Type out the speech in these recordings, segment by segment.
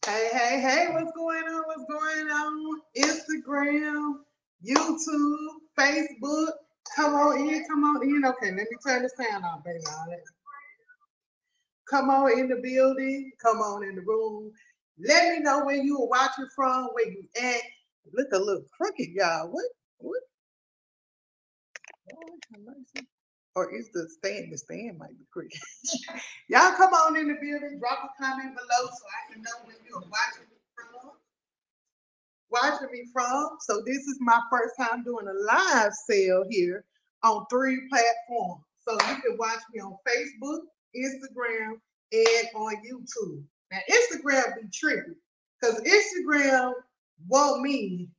Hey, hey, hey, what's going on? What's going on? Instagram, YouTube, Facebook. Come on in, come on in. Okay, let me turn the sound off, baby. Come on in the building, come on in the room. Let me know where you are watching from, where you at. Look a little crooked, y'all. What? Lord have mercy. Or is the stand? The stand might be crooked. Y'all come on in the building, drop a comment below so I can know where you're watching me from. So this is my first time doing a live sale here on 3 platforms. So you can watch me on Facebook, Instagram, and on YouTube. Now Instagram be tricky because Instagram want me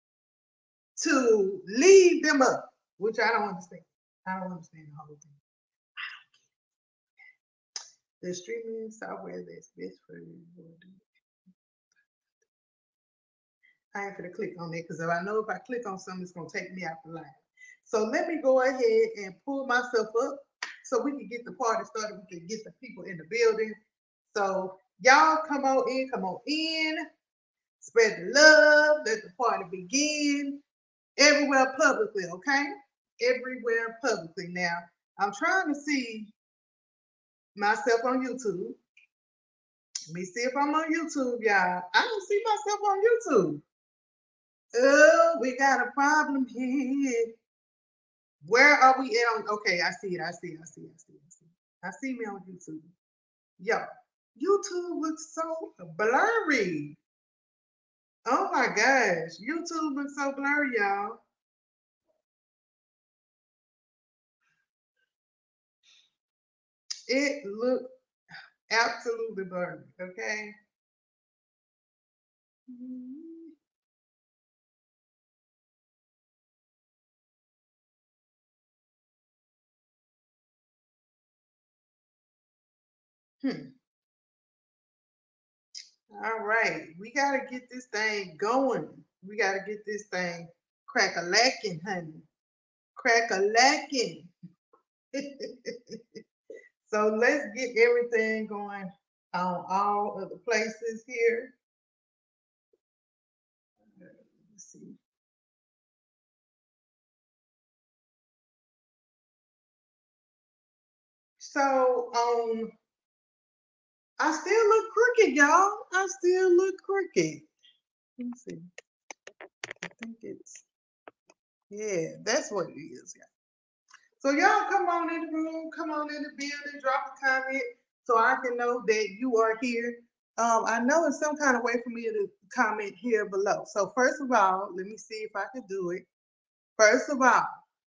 to leave them up, which I don't understand. I don't understand the whole thing. The streaming software that's best for you. I ain't gonna click on it because I know if I click on something, it's gonna take me out the line. So let me go ahead and pull myself up so we can get the party started. We can get the people in the building. So y'all come on in, spread the love, let the party begin. Everywhere publicly, okay? Everywhere publicly. Now, I'm trying to see myself on YouTube. Let me see if I'm on YouTube, y'all. I don't see myself on YouTube. Oh, we got a problem here. Where are we at on? Okay, I see it. I see me on YouTube. Yo, YouTube looks so blurry. Oh my gosh, YouTube looks so blurry, y'all. It looked absolutely blurry, okay? Hmm. All right, we gotta get this thing going. We gotta get this thing crack-a-lacking, honey. Crack-a-lacking. So let's get everything going on all of the places here. Let's see. So I still look crooked, y'all. I still look crooked. Let me see. I think it's that's what it is, y'all. So y'all come on in the room, come on in the building, drop a comment so I can know that you are here. I know it's some kind of way for me to comment here below. So first of all, let me see if I can do it. First of all,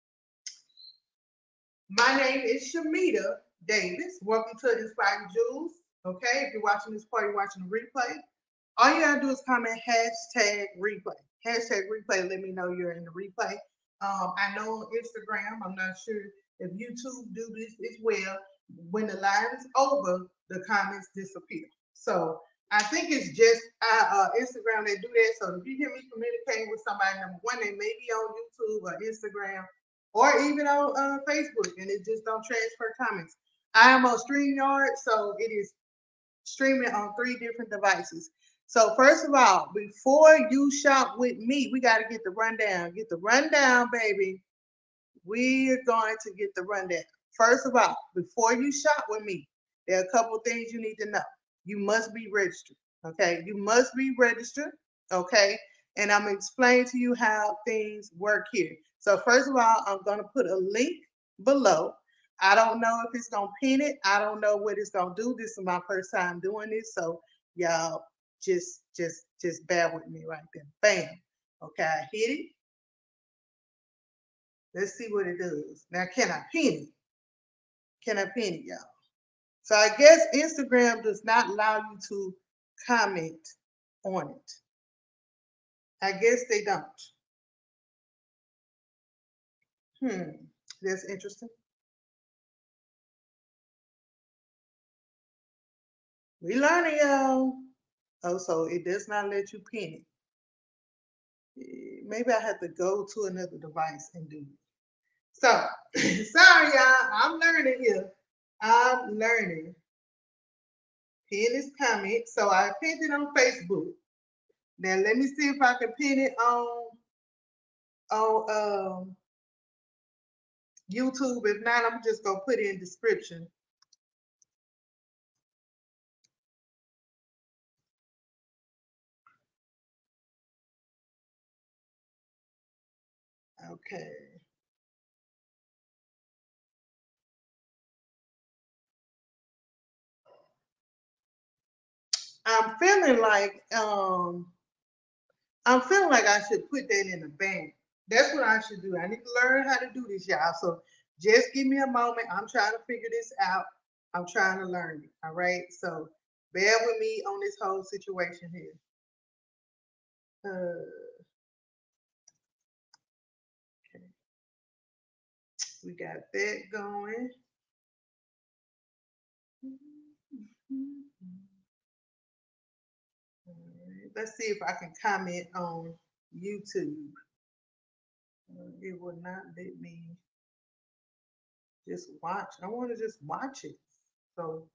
my name is Shamita Davis. Welcome to Inspired Jewels. Okay, if you're watching this part, you're watching the replay. All you gotta do is comment hashtag replay. Hashtag replay, let me know you're in the replay. I know on Instagram, I'm not sure if YouTube do this as well. When the live is over, the comments disappear. So I think it's just Instagram that do that. So if you hear me communicating with somebody, number one, they may be on YouTube or Instagram or even on Facebook, and it just don't transfer comments. I am on StreamYard, so it is streaming on 3 different devices. So first of all, before you shop with me, we got to get the rundown. Get the rundown, baby. We're going to get the rundown. First of all, before you shop with me, there are a couple things you need to know. You must be registered. Okay, you must be registered. Okay, and I'm gonna explain to you how things work here. So first of all, I'm gonna put a link below. I don't know if it's gonna pin it. I don't know what it's gonna do. This is my first time doing this, so y'all just bear with me right there. Bam. Okay, I hit it. Let's see what it does. Now, can I pin it? Can I pin it, y'all? So I guess Instagram does not allow you to comment on it. I guess they don't. That's interesting. We learning, y'all. Oh, so it does not let you pin it. Maybe I have to go to another device and do it. So, sorry, y'all. I'm learning here. I'm learning Pin this comment. So I pinned it on Facebook. Now let me see if I can pin it on YouTube. If not, I'm just gonna put it in description. Okay. I'm feeling like I should put that in the bank. That's what I should do. I need to learn how to do this, y'all. So just give me a moment. I'm trying to figure this out. I'm trying to learn it. All right. So bear with me on this whole situation here. Okay. We got that going. All right. Let's see if I can comment on YouTube. It will not let me just watch. I want to just watch it. So,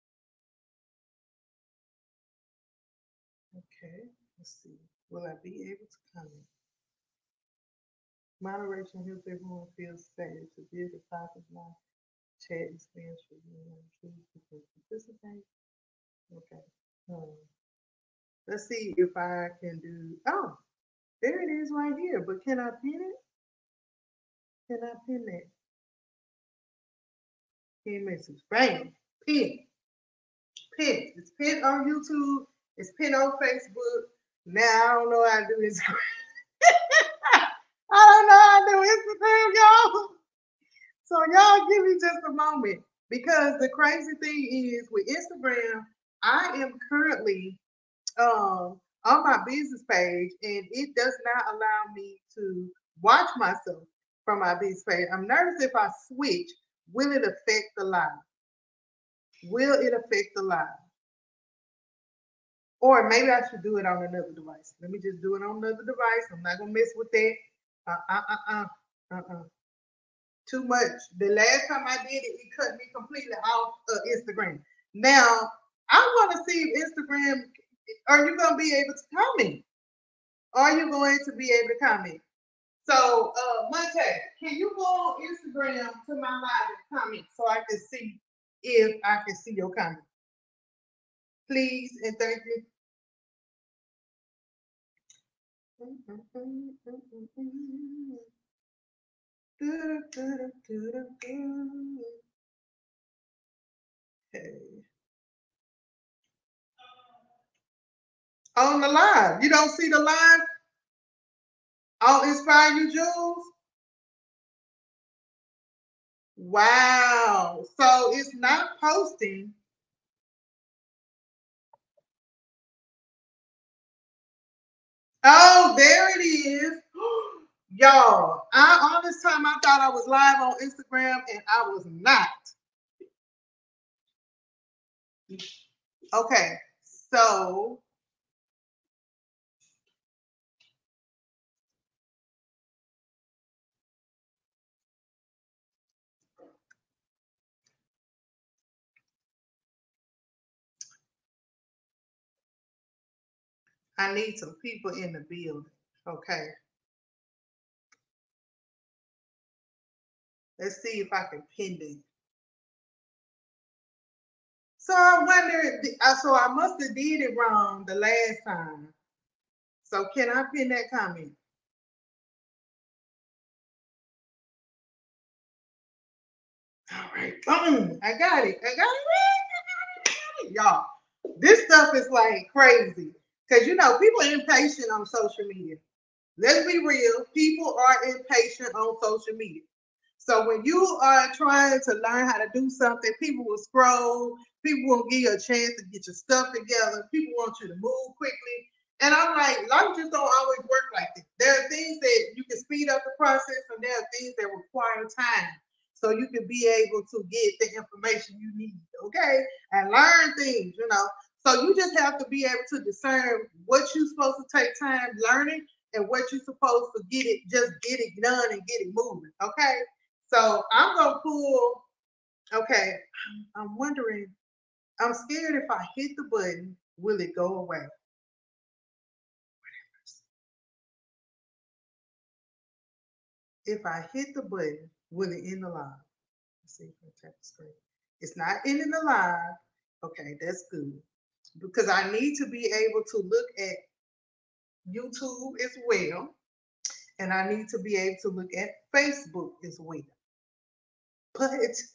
okay, let's see. Will I be able to comment? Moderation helps everyone feel safe to be the topic line. Chat and stands for you and choose to participate. Okay. Let's see if I can do. Oh, there it is right here. But can I pin it? Can I pin that? Pin message. Bam. Pin. Pin. It's pinned on YouTube. It's pinned on Facebook. Now I don't know how to do Instagram. I don't know how to do Instagram, y'all. So y'all give me just a moment because the crazy thing is with Instagram, I am currently on my business page and it does not allow me to watch myself from my business page. I'm nervous if I switch, will it affect the live? Will it affect the live? Or maybe I should do it on another device. Let me just do it on another device. I'm not gonna mess with that. Too much. The last time I did it, it cut me completely off of Instagram. Now I want to see if Instagram. Are you gonna be able to comment? Are you going to be able to comment? So, Monte, can you go on Instagram to my live and comment so I can see if I can see your comment? Please and thank you. Okay. On the live, you don't see the live on Inspire You Jules? Wow. So it's not posting. Oh, there it is. Y'all, all this time I thought I was live on Instagram and I was not. Okay, so I need some people in the building. Okay. Let's see if I can pin it. So I wonder, so I must have did it wrong the last time. So can I pin that comment? All right, boom, I got it. I got it. Y'all, this stuff is like crazy. Because, you know, people are impatient on social media. Let's be real. People are impatient on social media. So when you are trying to learn how to do something, people will scroll. People won't give you a chance to get your stuff together. People want you to move quickly. And I'm like, life just don't always work like this. There are things that you can speed up the process, and there are things that require time. So you can be able to get the information you need, okay? And learn things, you know. So you just have to be able to discern what you're supposed to take time learning and what you're supposed to just get it done and get it moving, okay? So I'm gonna pull. Okay, I'm wondering. I'm scared if I hit the button, will it go away? If I hit the button, will it end the live? Let's see if I tap the screen. It's not ending the live. Okay, that's good. Because I need to be able to look at YouTube as well. And I need to be able to look at Facebook as well. But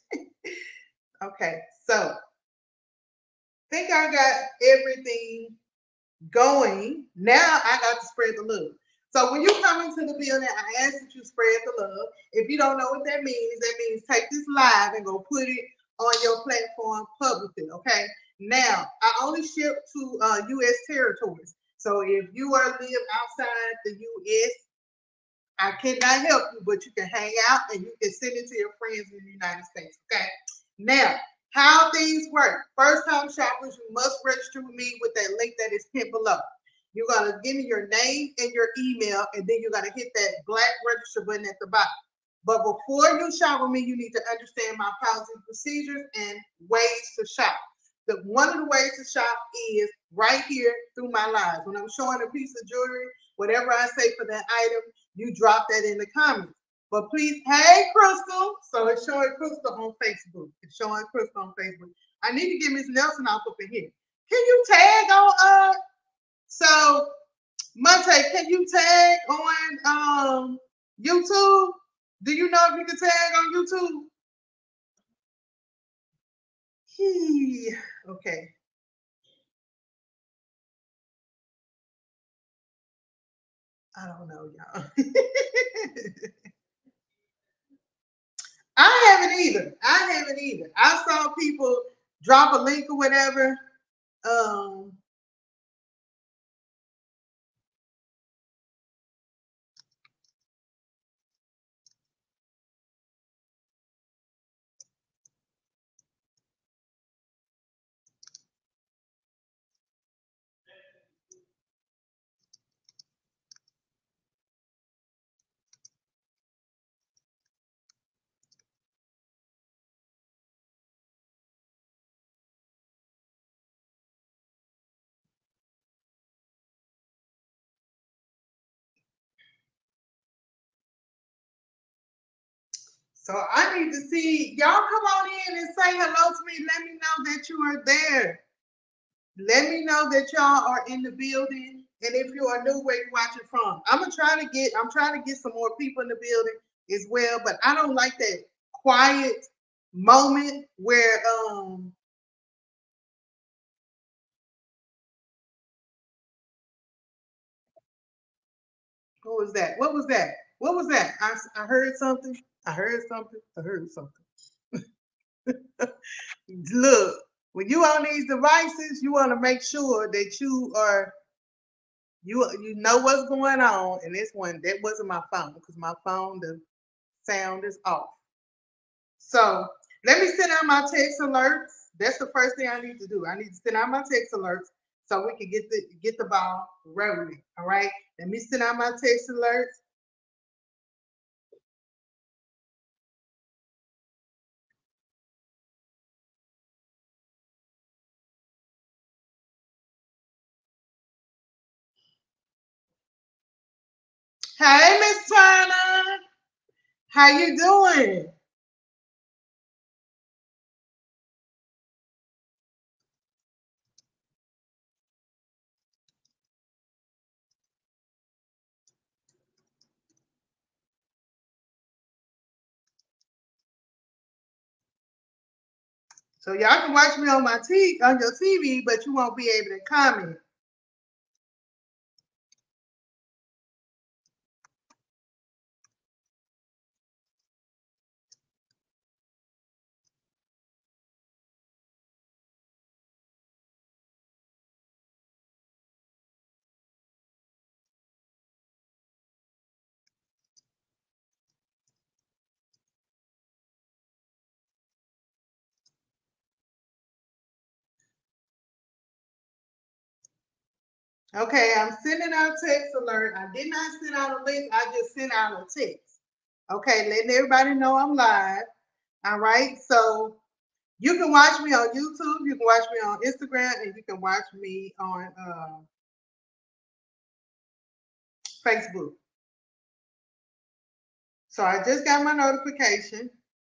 okay, so think I got everything going. Now I got to spread the love. So when you come into the building, I ask that you spread the love. If you don't know what that means take this live and go put it on your platform publicly, okay? Now, I only ship to U.S. territories. So if you are live outside the U.S., I cannot help you, but you can hang out and you can send it to your friends in the United States, okay? Now, how things work. First time shoppers, you must register with me with that link that is pinned below. You're going to give me your name and your email, and then you're going to hit that black register button at the bottom. But before you shop with me, you need to understand my policy procedures and ways to shop. One of the ways to shop is right here through my lives. When I'm showing a piece of jewelry, whatever I say for that item, you drop that in the comments. But please, hey, Crystal. So it's showing Crystal on Facebook. It's showing Crystal on Facebook. I need to get Miss Nelson off up in here. Can you tag on so Monte, can you tag on YouTube? Do you know if you can tag on YouTube? Okay. I don't know, y'all. I haven't either. I saw people drop a link or whatever. So I need to see y'all come on in and say hello to me. Let me know that you are there. Let me know that y'all are in the building. And if you are new, where you watching from? I'm trying to get some more people in the building as well, but I don't like that quiet moment where what was that? What was that? What was that? I heard something. I heard something. I heard something. Look, when you on these devices, you want to make sure that you know what's going on. And that wasn't my phone because my phone, the sound is off. So let me send out my text alerts. That's the first thing I need to do. I need to send out my text alerts so we can get the ball rolling. All right. Let me send out my text alerts. Hey, Miss Turner. How you doing? So y'all can watch me on your TV, but you won't be able to comment. Okay, I'm sending out text alert. I did not send out a link. I just sent out a text. Okay, letting everybody know I'm live. All right, so You can watch me on YouTube, you can watch me on Instagram, and you can watch me on Facebook. So I just got my notification.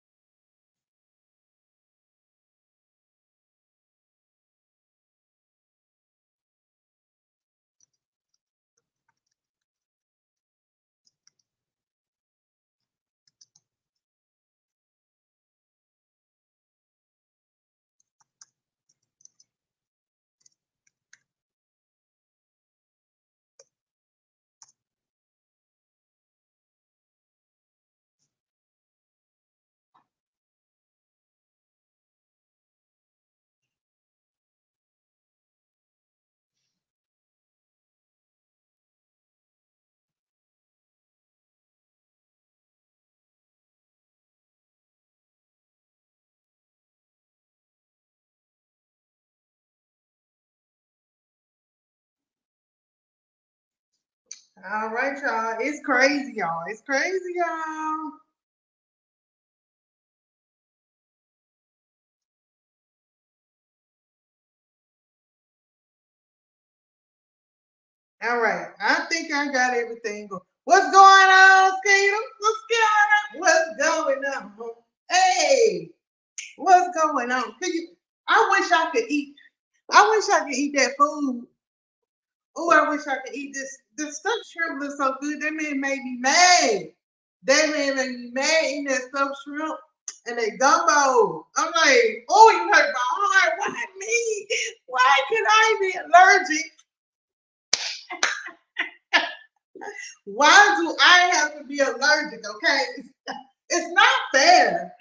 All right, y'all. It's crazy, y'all. It's crazy, y'all. All right. I think I got everything going. What's going on, Skeeter? What's going on? Hey, what's going on? I wish I could eat. I wish I could eat that food. Oh, I wish I could eat this. This stuffed shrimp looks so good. That man made me mad. That man made me mad eating that stuffed shrimp and that gumbo. I'm like, oh, you hurt my heart. Why me? Why can I be allergic? Why do I have to be allergic? Okay, it's not fair.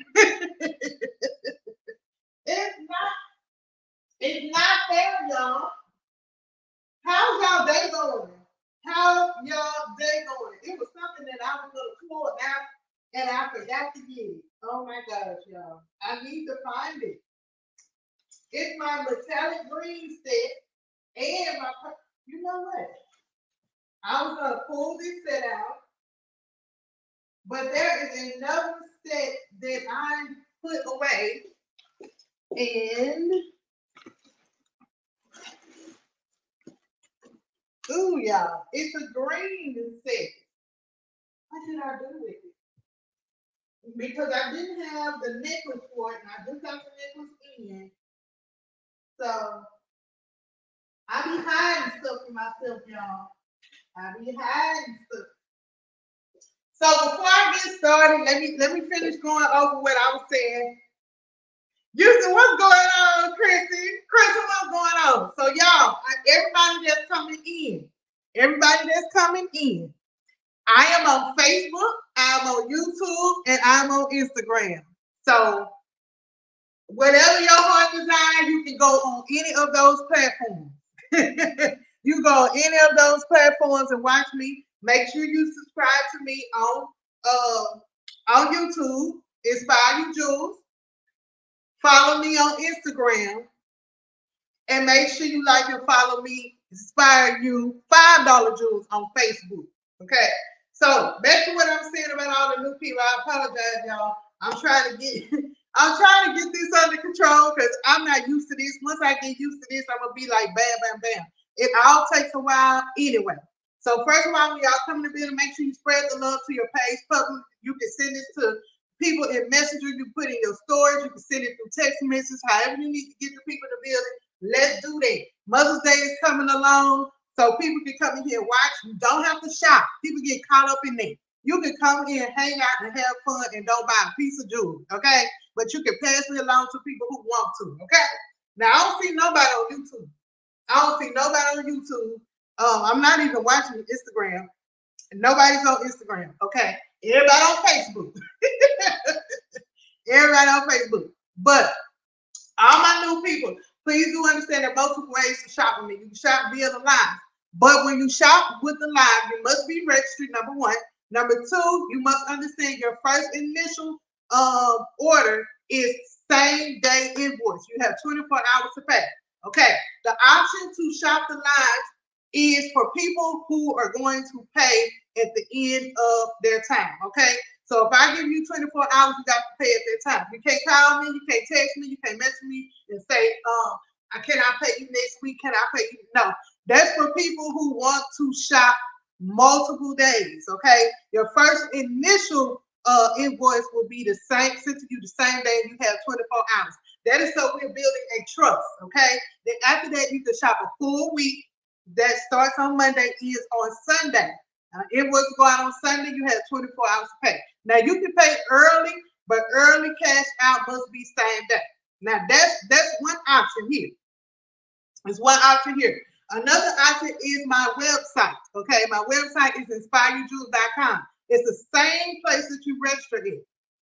It's not. It's not fair, y'all. How's y'all day going? How's y'all day going? It was something that I was gonna pull out and I forgot to get it. Oh my gosh, y'all. I need to find it. It's my metallic green set and my, you know what? I was gonna pull this set out, but there is another set that I put away, and ooh, y'all, it's a green set. What did I do with it? Because I didn't have the necklace for it, and I just got the necklace in. So I be hiding stuff from myself, y'all. I be hiding stuff. So before I get started, let me finish going over what I was saying. Houston, what's going on, Chrissy? Chrissy, what's going on? So y'all, everybody that's coming in, I am on Facebook, I'm on YouTube, and I'm on Instagram. So whatever your heart desire, you can go on any of those platforms. You go on any of those platforms and watch me. Make sure you subscribe to me on YouTube. Inspire You Jules. Follow me on Instagram. And make sure you like and follow me, Inspire You $5 Jules on Facebook. Okay. So back to what I'm saying about all the new people. I apologize, y'all. I'm trying to get this under control because I'm not used to this. Once I get used to this, I'm gonna be like bam, bam, bam. It all takes a while anyway. So first of all, when y'all come to the building, make sure you spread the love to your page public. You can send this to people in Messenger. You put in your stories. You can send it through text messages. However you need to get the people in the building. Let's do that. Mother's Day is coming along, so people can come in here and watch. You don't have to shop. People get caught up in that. You can come in, hang out, and have fun, and don't buy a piece of jewelry, okay? But you can pass it along to people who want to, okay? Now, I don't see nobody on YouTube. I'm not even watching Instagram. Nobody's on Instagram, okay? Everybody on Facebook. Everybody on Facebook. But all my new people, please do understand there are multiple ways to shop with me. You can shop via the live. But when you shop with the live, you must be registered, number one. Number two, you must understand your first initial order is same day invoice. You have 24 hours to pay. Okay. The option to shop the live is for people who are going to pay at the end of their time. Okay. So if I give you 24 hours, you got to pay at that time. You can't call me, you can't text me, you can't message me and say, can I pay you next week? Can I pay you? No, that's for people who want to shop multiple days. Okay, your first initial invoice will be the same, sent to you the same day. You have 24 hours. That is so we're building a trust. Okay, then after that you can shop a full week. That starts on Monday, ends on Sunday. Invoice go out on Sunday. You have 24 hours to pay. Now you can pay early, but early cash out must be same day. Now that's one option here. It's one option here. Another option is my website. Okay, my website is inspireyouJewels.com. It's the same place that you register in.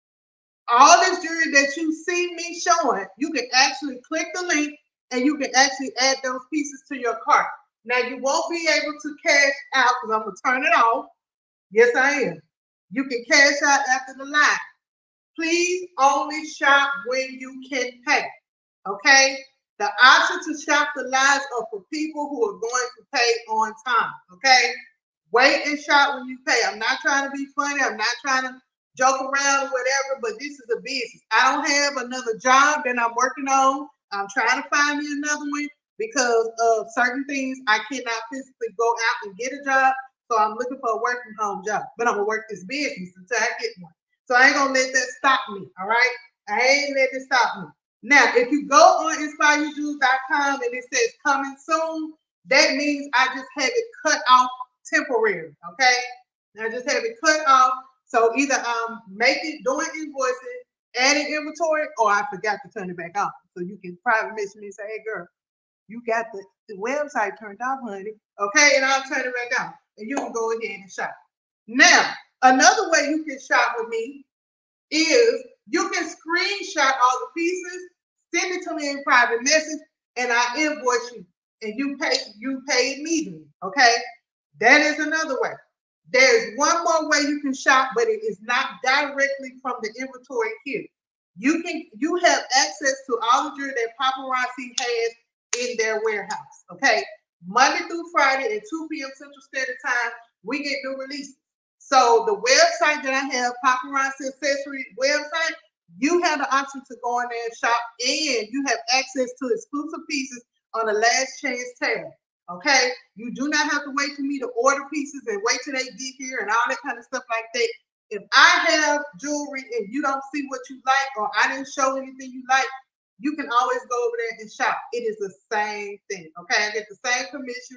All this jewelry that you see me showing, you can actually click the link and you can actually add those pieces to your cart. Now you won't be able to cash out because I'm gonna turn it off. Yes, I am. You can cash out after the live. Please only shop when you can pay. Okay? The option to shop the lives are for people who are going to pay on time. Okay? Wait and shop when you pay. I'm not trying to be funny. I'm not trying to joke around or whatever, but this is a business. I don't have another job that I'm working on. I'm trying to find me another one because of certain things. I cannot physically go out and get a job. So I'm looking for a work from home job. But I'm going to work this business until I get one. So I ain't going to let that stop me. All right? I ain't let it stop me. Now, if you go on InspireYouJewels.com and it says coming soon, that means I just have it cut off temporary. Okay? I just have it cut off. So either I'm doing invoicing, adding inventory, or I forgot to turn it back off. So you can private message me and say, hey girl, you got the website turned off, honey. Okay, and I'll turn it back on. And you can go ahead and shop. Now, another way you can shop with me is you can screenshot all the pieces, send it to me in private message, and I invoice you. And you pay immediately. Okay? That is another way. There's one more way you can shop, but it is not directly from the inventory here. You have access to all the jewelry that Paparazzi has in their warehouse. Okay, Monday through Friday at 2 p.m. Central Standard Time, we get new releases. So the website that I have, Paparazzi Accessory website, you have the option to go in there and shop, and you have access to exclusive pieces on the last chance tab. Okay, you do not have to wait for me to order pieces and wait till they get here and all that kind of stuff like that. If I have jewelry and you don't see what you like, or I didn't show anything you like, you can always go over there and shop. It is the same thing. Okay, I get the same commission.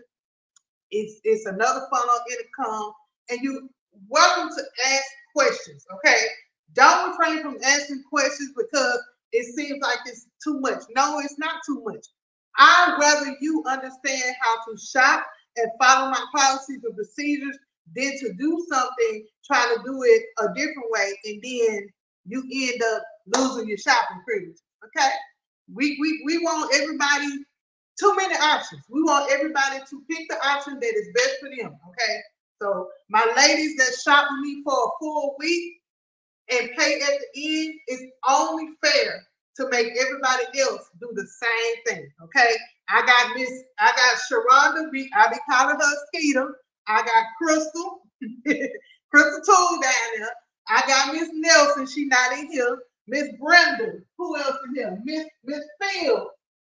It's another funnel of income, and you welcome to ask questions. Okay, don't refrain from asking questions because it seems like it's too much. No, it's not too much. I'd rather you understand how to shop and follow my policies and procedures than to do something, trying to do it a different way, and then you end up losing your shopping privilege. Okay? We want everybody, too many options. We want everybody to pick the option that is best for them. Okay? So my ladies that shop with me for a full week and pay at the end, it's only fair to make everybody else do the same thing. Okay, I got Sharonda, I be calling her Skeeter. I got Crystal, Crystal Tool down there. I got Miss Nelson, she not in here. Miss Brenda, who else in here? Miss Phil.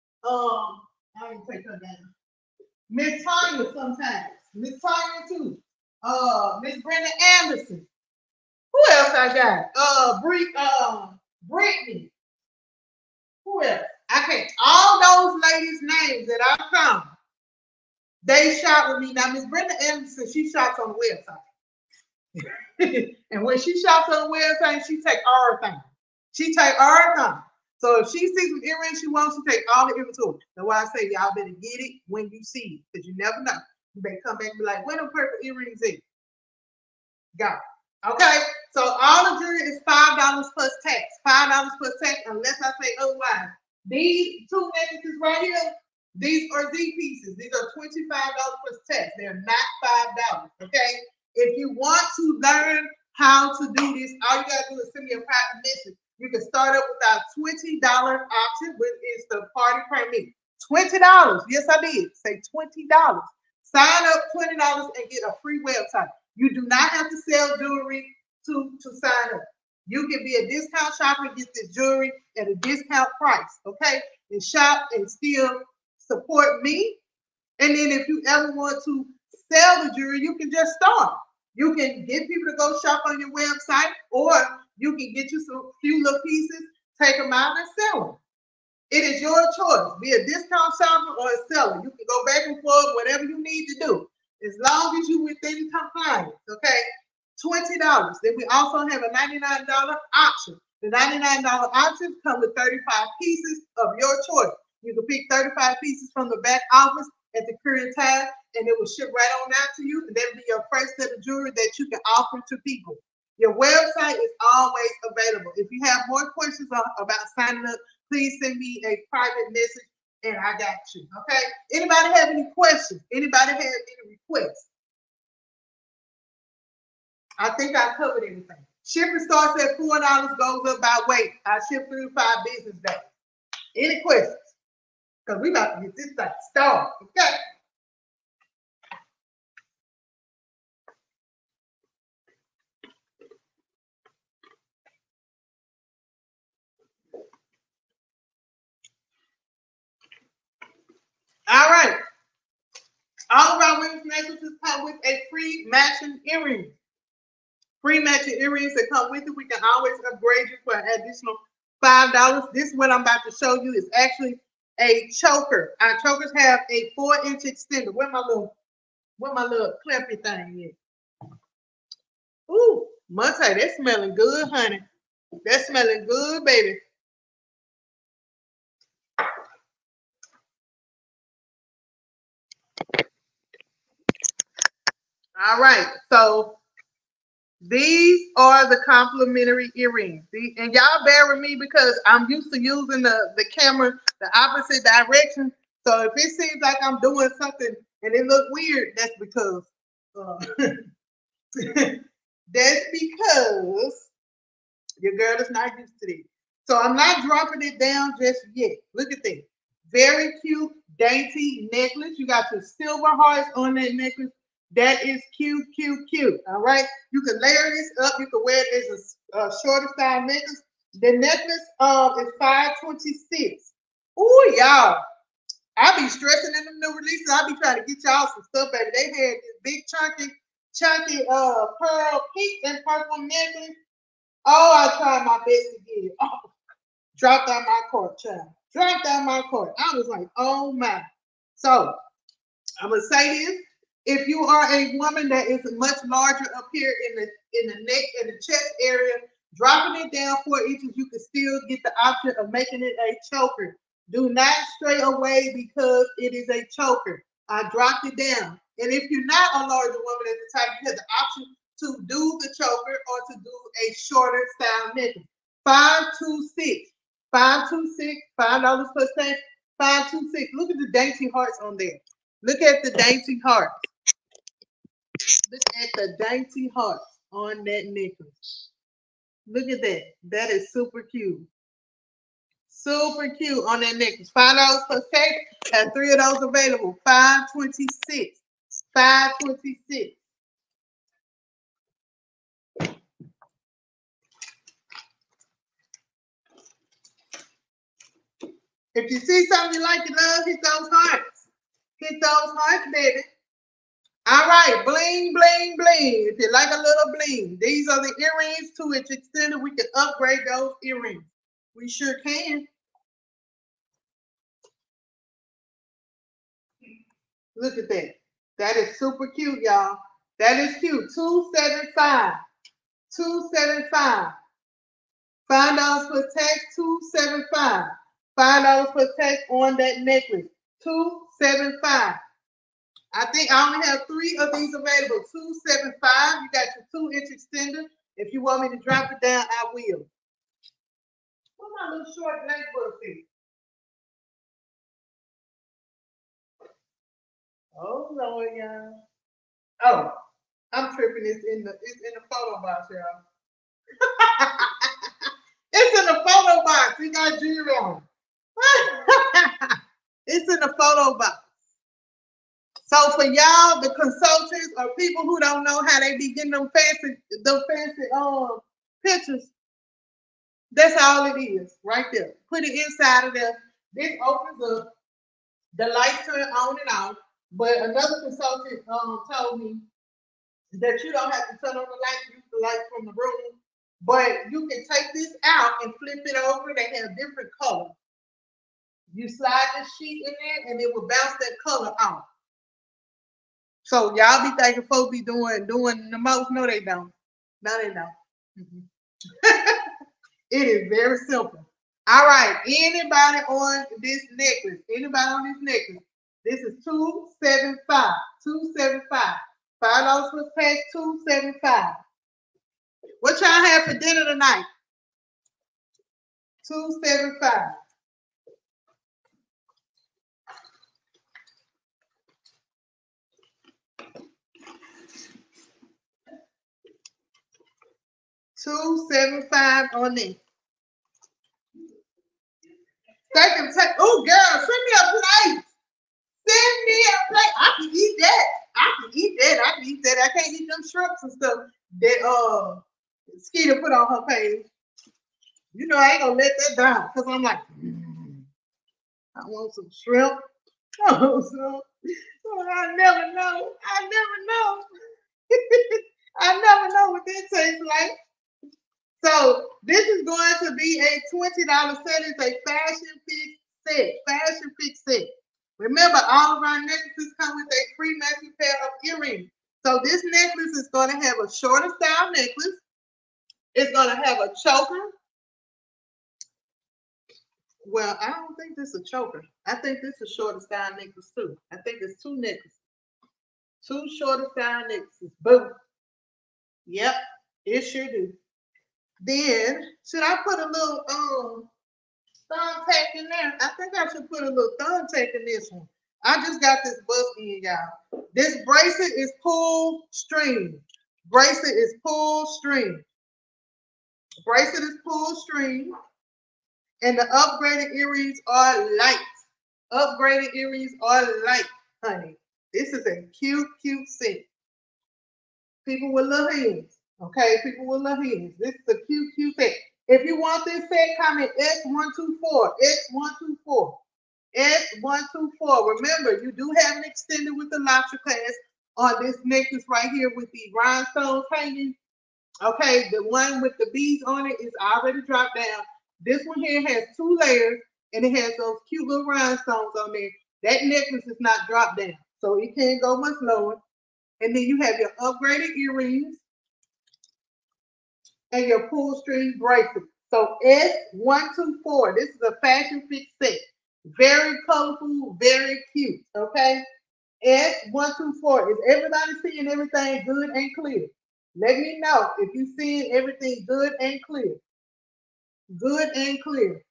I didn't take her down. Miss Tanya sometimes. Miss Tanya too. Miss Brenda Anderson. Who else I got? Brittany. Who else? I can't. All those ladies' names that I found, they shop with me. Now, Miss Brenda Anderson, she shops on the website. And when she shops on the website, she take everything. She take everything. So if she sees some earrings she wants, she take all the inventory. That's why I say y'all better get it when you see it, because you never know. You better come back and be like, where the purple earrings is? Got it. Okay, so all the jewelry is $5 plus tax. $5 plus tax, unless I say otherwise. These two necklaces right here, these are Z pieces. These are $25 plus tax. They're not $5. Okay. If you want to learn how to do this, all you gotta do is send me a private message. You can start up with our $20 option, which is the party permit. $20. Yes, I did. Say $20. Sign up $20 and get a free website. You do not have to sell jewelry. to sign up. You can be a discount shopper and get this jewelry at a discount price, okay? And shop and still support me. And then if you ever want to sell the jewelry, you can just start. You can get people to go shop on your website, or you can get you some few little pieces, take them out and sell them. It is your choice. Be a discount shopper or a seller. You can go back and forth, whatever you need to do, as long as you within compliance. Okay, $20. Then we also have a $99 option. The $99 options come with 35 pieces of your choice. You can pick 35 pieces from the back office at the courier tab, and it will ship right on out to you. And that'll be your first set of jewelry that you can offer to people. Your website is always available. If you have more questions about signing up, please send me a private message and I got you. Okay? Anybody have any questions? Anybody have any requests? I think I covered everything. Shipping starts at $4, goes up by weight. I ship 3 to 5 business days. Any questions? Because we about to get this thing started. Okay? All right. All of our women's necklaces come with a free matching earring. Free matching earrings that come with it. We can always upgrade you for an additional $5. This is what I'm about to show you is actually a choker. Our chokers have a 4-inch extender. Where my little clappy thing is? Ooh, Monte, that's smelling good, honey. That's smelling good, baby. All right, so these are the complimentary earrings. And y'all bear with me because I'm used to using the camera the opposite direction. So if it seems like I'm doing something and it look weird, that's because your girl is not used to this. So I'm not dropping it down just yet. Look at this. Very cute, dainty necklace. You got your silver hearts on that necklace. That is cute, cute, cute. All right. You can layer this up. You can wear it as a shorter style necklace. The necklace is $526. Ooh, y'all. I be stressing in the new releases. I be trying to get y'all some stuff, baby. They had this big chunky pearl pink and purple necklace. Oh, I tried my best to get it. Oh, dropped out my cart, child. Dropped out my cart. I was like, oh my. So I'm gonna say this. If you are a woman that is much larger up here in the neck and the chest area, dropping it down 4 inches, you can still get the option of making it a choker. Do not stray away because it is a choker. I dropped it down. And if you're not a larger woman at the time, you have the option to do the choker or to do a shorter style necklace. $526. $526, $5 plus tax. $526. Look at the dainty hearts on there. Look at the dainty hearts. Look at the dainty hearts on that necklace. Look at that. That is super cute. Super cute on that necklace. $5 plus tax. Have 3 of those available. $526. $526. If you see something you like to love, hit those hearts. Hit those hearts, baby. All right, bling, bling, bling. If you like a little bling, these are the earrings 2-inch extended. We can upgrade those earrings. We sure can. Look at that. That is super cute, y'all. That is cute. $275. $275. $5 plus tax. $275. $5 plus tax on that necklace. $275. I think I only have 3 of these available. $275. You got your 2-inch extender. If you want me to drop it down, I will. What's my little short blank book thing? Oh Lord, y'all. Oh, I'm tripping. It's in the photo box, y'all. It's in the photo box. We got jewelry on. It's in the photo box. So for y'all, the consultants or people who don't know how they be getting them fancy pictures, that's all it is right there. Put it inside of there. This opens up. The lights turn on and off. But another consultant told me that you don't have to turn on the light, use the light from the room. But you can take this out and flip it over. They have different colors. You slide the sheet in there and it will bounce that color off. So y'all be thinking folks be doing the most. No, they don't. No, they don't. It is very simple. All right. Anybody on this necklace? Anybody on this necklace? This is $275. $275. $5 plus tax. $275. What y'all have for dinner tonight? $275. $275 on this. Oh, girl, send me a plate. Send me a plate. I can eat that. I can eat that. I can't eat them shrimps and stuff that Skeeter put on her page. You know, I ain't gonna let that down because I'm like, I want some shrimp. Oh, I never know. I never know what that tastes like. So this is going to be a $20 set. It's a fashion fix set. Remember, all of our necklaces come with a free matching pair of earrings. So this necklace is going to have a shorter style necklace. It's going to have a choker. Well, I don't think this is a choker. I think this is a shorter style necklace too. I think it's two necklaces. Two shorter style necklaces. Boom. Yep, it sure do. Then, should I put a little thumb tack in there? I think I should put a little thumb tack in this one. I just got this bust in, y'all. This bracelet is pull string. Bracelet is pull string. Bracelet is pull string. And the upgraded earrings are light. Upgraded earrings are light, honey. This is a cute set. People with little hands. Okay, people with little hands. This is a cute set. If you want this set, comment S124. S124. S124. Remember, you do have an extended with the lobster class on this necklace right here with the rhinestones hanging. Okay, the one with the beads on it is already dropped down. This one here has 2 layers and it has those cute little rhinestones on there. That necklace is not dropped down, so it can't go much lower. And then you have your upgraded earrings and your pull string bracelet. So S124. This is a fashion fix set. Very colorful, very cute. Okay. S124. Is everybody seeing everything good and clear? Let me know if you're seeing everything good and clear. Good and clear.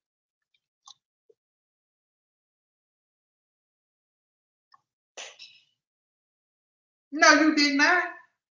No, you did not.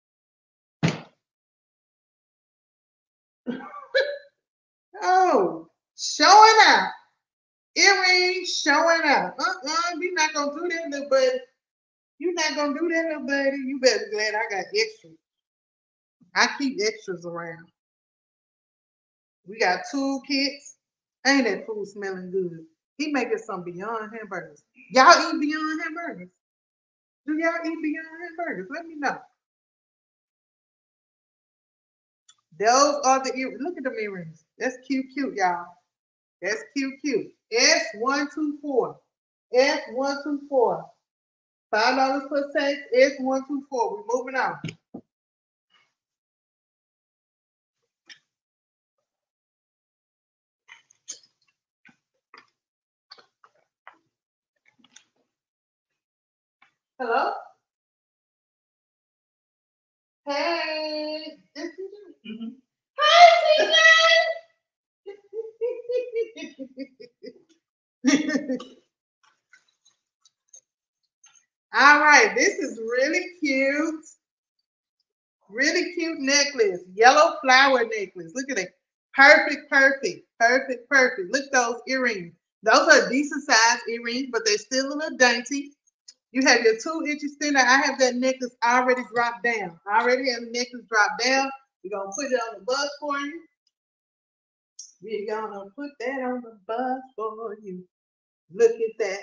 Oh, showing out. Earrings showing out. You're not gonna do that, little buddy. You're not gonna do that, little buddy. You better be glad I got extras. I keep extras around. We got toolkits. Ain't that food smelling good? He making some Beyond hamburgers. Y'all eat Beyond hamburgers? Do y'all eat Beyond hamburgers? Let me know. Those are the earrings. Look at the earrings. That's cute, y'all. That's cute. S124. S124. $5 per tax. S124. We're moving on. Hello? Hey. Mm-hmm. Hi, TJ. All right, this is really cute. Really cute necklace. Yellow flower necklace. Look at it. Perfect. Look at those earrings. Those are decent size earrings, but they're still a little dainty. You have your 2-inch extender. I have that necklace already dropped down. I already have the necklace dropped down. We're going to put it on the bus for you. We're going to put that on the bus for you. Look at that.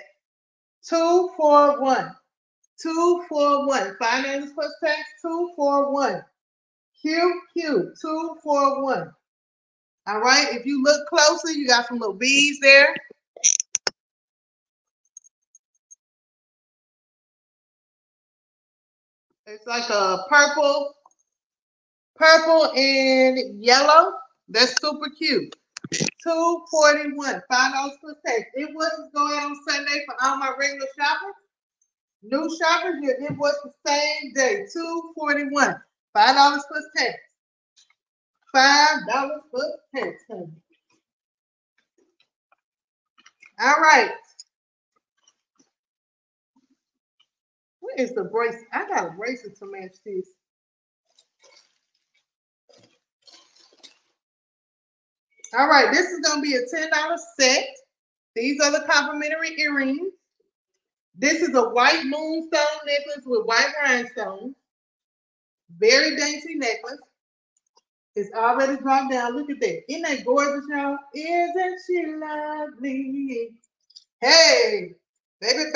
241. 241. $5 plus tax. 241. QQ. 241. All right. If you look closer, you got some little beads there. It's like a purple and yellow. That's super cute. $241. $5 plus tax. Invoices go out on Sunday for all my regular shoppers. New shoppers, your invoice the same day. $241. $5 plus tax. $5 plus tax, honey. All right. What is the bracelet? I got a bracelet to match this. All right, this is going to be a $10 set. These are the complimentary earrings. This is a white moonstone necklace with white rhinestones. Very dainty necklace. It's already dropped down. Look at that. Isn't that gorgeous, y'all? Isn't she lovely? Hey, baby.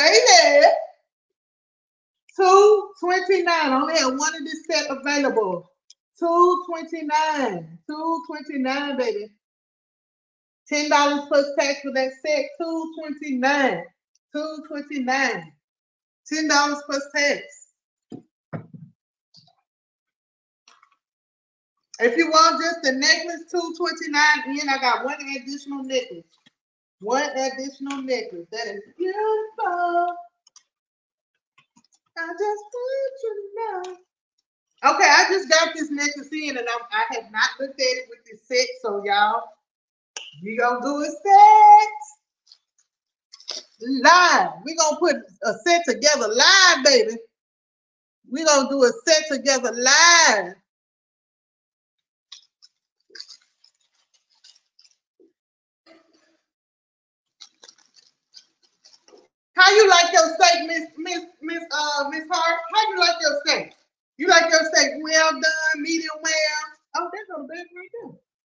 $229. I only have one of this set available. $229. $229, baby. $10 plus tax for that set. $229. $229. $10 plus tax. If you want just the necklace, $229. And I got one additional necklace. One additional necklace. That is beautiful. I just want you to know. Okay, I just got this necklace in, and I have not looked at it with this set. So y'all, we gonna do a set live. We gonna put a set together live, baby. We gonna do a set together live. How you like your steak, Miss Hart? How you like your steak? You like your steak well done, medium well? Oh, that's on the bed right there.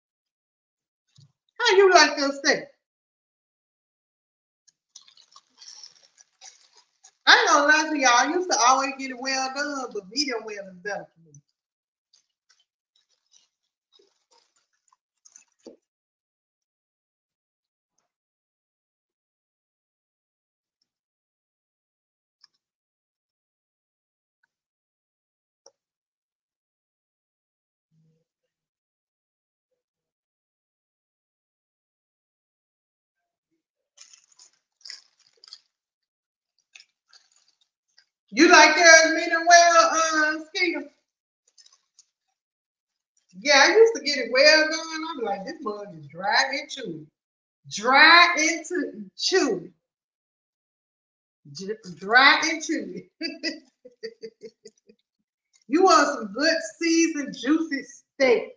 How you like your steak? I ain't gonna lie to y'all. I used to always get it well done, but medium well is better for me. You like yours medium well, Skeeter? Yeah, I used to get it well done. I'm like, this mug is dry and chewy. Dry and chewy. Dry and chewy. You want some good seasoned, juicy steak.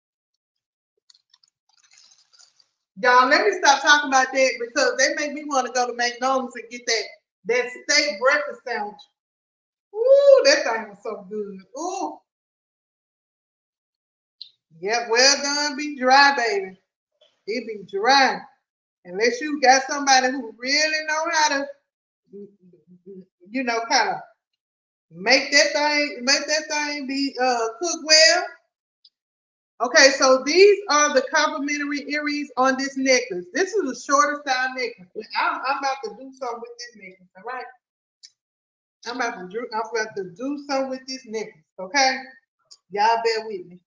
Y'all, let me stop talking about that because they make me want to go to McDonald's and get that steak breakfast sandwich. Ooh, that thing was so good. Ooh. Yep, well done, be dry, baby. It be dry. Unless you got somebody who really know how to, you know, kind of make that thing be cooked well. Okay, so these are the complimentary earrings on this necklace. This is a shorter style necklace. I'm about to do something with this necklace, all right? I'm about to do something with this necklace, okay? Y'all bear with me.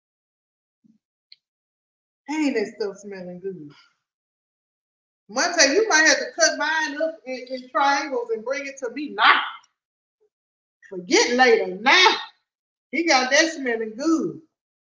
Ain't that stuff smelling good? Monte, you might have to cut mine up in triangles and bring it to me now. Forget later. Now. He got that smelling good.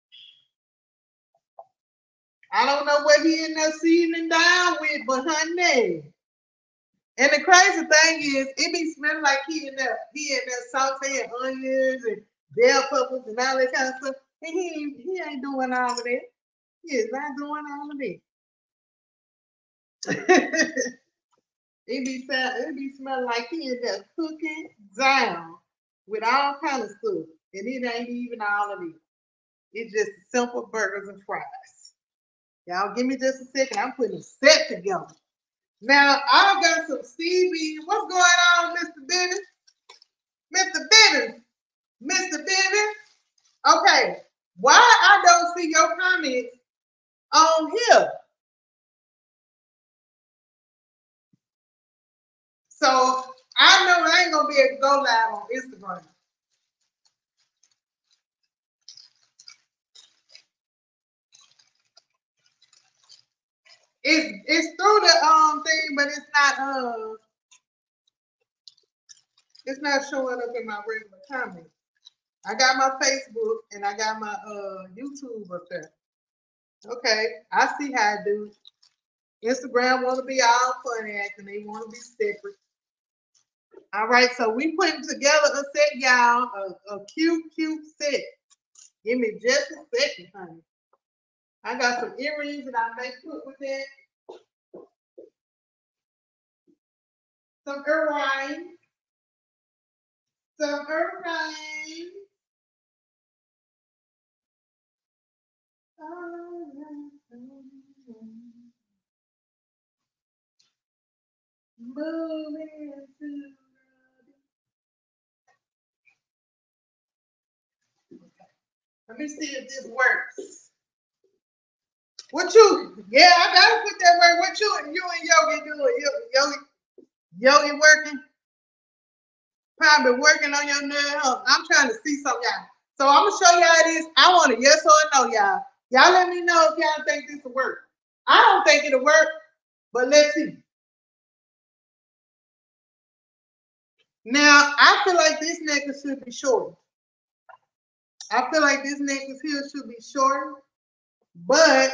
I don't know what he in there seasoning down with, but honey. And the crazy thing is, it be smelling like he in there sauteing onions and bell peppers and all that kind of stuff. And he ain't doing all of that. He is not doing all of that. It be smelling like he in there cooking down with all kind of stuff. And it ain't even all of it. It's just simple burgers and fries. Y'all give me just a second. I'm putting a set together. Now I got some CB. What's going on, Mr. Bennett? Mr. Bennett? Mr. Bennett? Okay. Why I don't see your comments on here? So I know I ain't gonna be able to go live on Instagram. It's through the thing, but it's not showing up in my regular comments. I got my Facebook and I got my YouTube up there. Okay, I see how I do. Instagram want to be all funny acting. They want to be separate. All right, so we putting together a set, y'all. A cute set. Give me just a second, honey. I got some earrings that I may put with it. Some earrings. Some earrings. Moving to. Let me see if this works. What you? Yeah, I gotta put that word. What you and Yogi doing? Yogi working? Probably working on your nail. I'm trying to see something, y'all. So I'm gonna show y'all this. I want a yes or a no, y'all. Y'all let me know if y'all think this will work. I don't think it'll work, but let's see. Now I feel like this necklace should be shorter. I feel like this necklace here should be shorter, but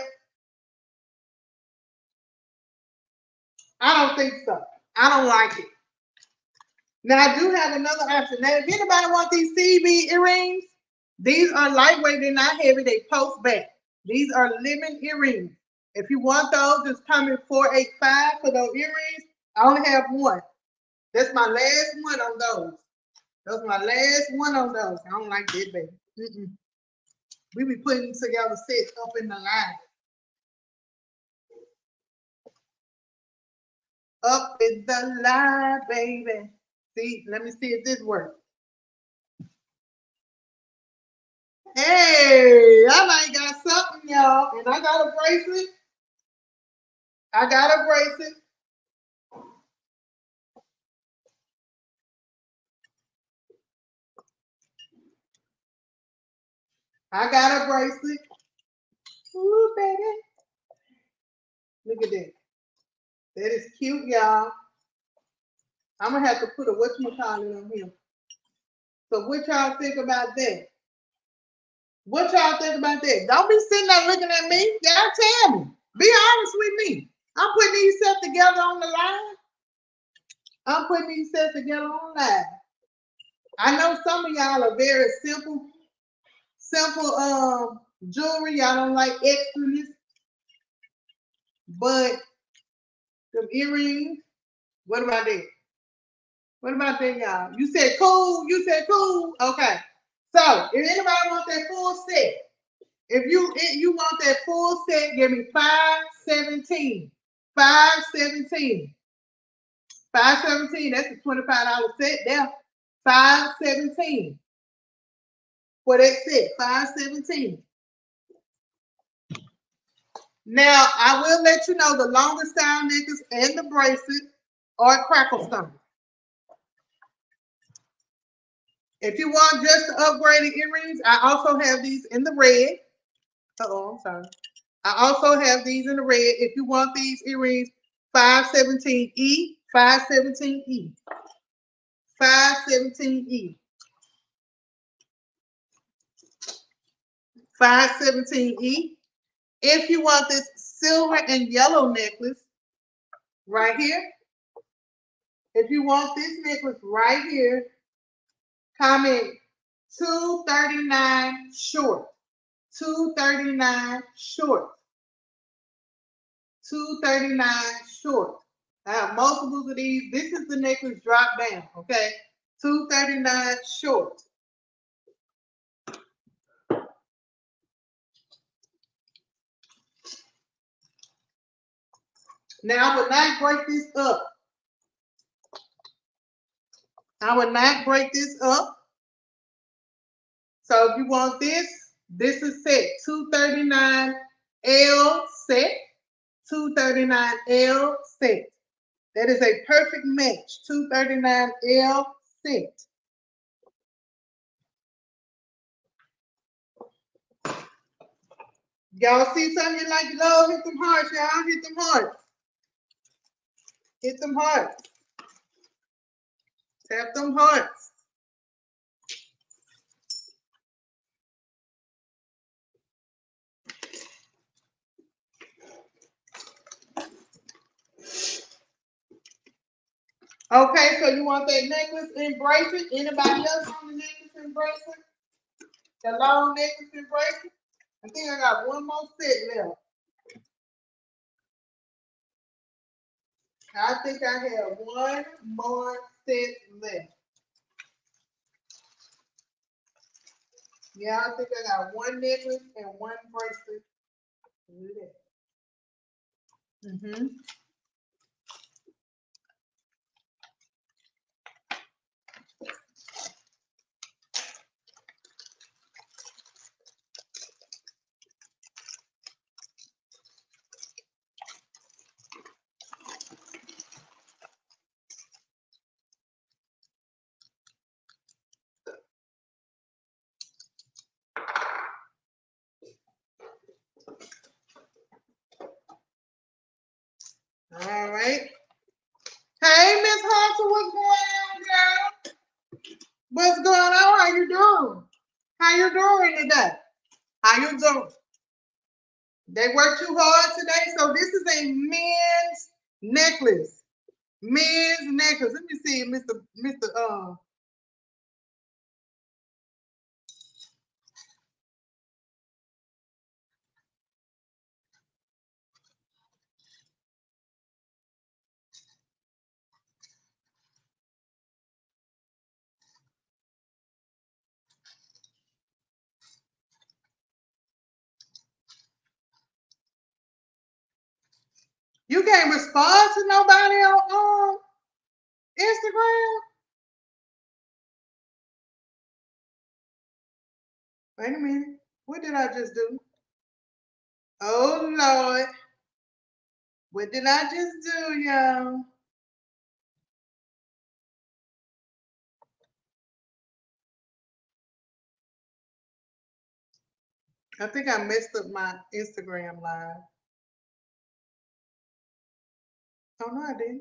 I don't think so. I don't like it. Now I do have another option. Now, if anybody want these CB earrings, these are lightweight, they're not heavy, they post back. These are lemon earrings. If you want those, just come in 485 for those earrings. I only have one. That's my last one on those. That's my last one on those. I don't like that, baby. We be putting together sets up in the line. Up in the line, baby. See, let me see if this works. Hey, I might got something, y'all. And I got a bracelet. I got a bracelet. I got a bracelet. Ooh, baby. Look at that. That is cute, y'all. I'm going to have to put a whatchamacallit on here. So what y'all think about that? What y'all think about that? Don't be sitting there looking at me. Y'all tell me. Be honest with me. I'm putting these sets together on the line. I'm putting these sets together on the line. I know some of y'all are very simple jewelry. Y'all don't like extraness. But the earrings, what about that? What about that, y'all? You said cool. You said cool. Okay. So if anybody wants that full set, if you want that full set, give me 517. 517. 517. That's a $25 set there. 517. For that set, 517. Now I will let you know the longer style necklace and the bracelet are crackle stone. If you want just the upgraded earrings, I also have these in the red. I'm sorry. I also have these in the red. If you want these earrings, 517E, 517E, 517E, 517E. If you want this silver and yellow necklace right here, if you want this necklace right here, comment 239 short. 239 short. 239 short. I have multiples of these. This is the necklace drop down, okay? $239 short. Now I would not break this up. I would not break this up. So if you want this, this is set $239L set. $239L set. That is a perfect match. $239L set. Y'all see something you like love? Hit them hearts, y'all. Hit them hearts. Hit them hearts. Tap them hearts. Okay, so you want that necklace and bracelet? Anybody else on the necklace and bracelet? The long necklace and bracelet? I think I got one more set left. I think I have one more set left. Yeah, I think I got one necklace and one bracelet. Look at that. All right. Hey, Miss Hunter, what's going on, girl? What's going on? How you doing? How you doing today? How you doing? They work too hard today, so this is a men's necklace. Men's necklace. Let me see, Mr. You can't respond to nobody on Instagram. Wait a minute. What did I just do? Oh Lord. What did I just do, y'all? I think I messed up my Instagram live. Oh no, I didn't.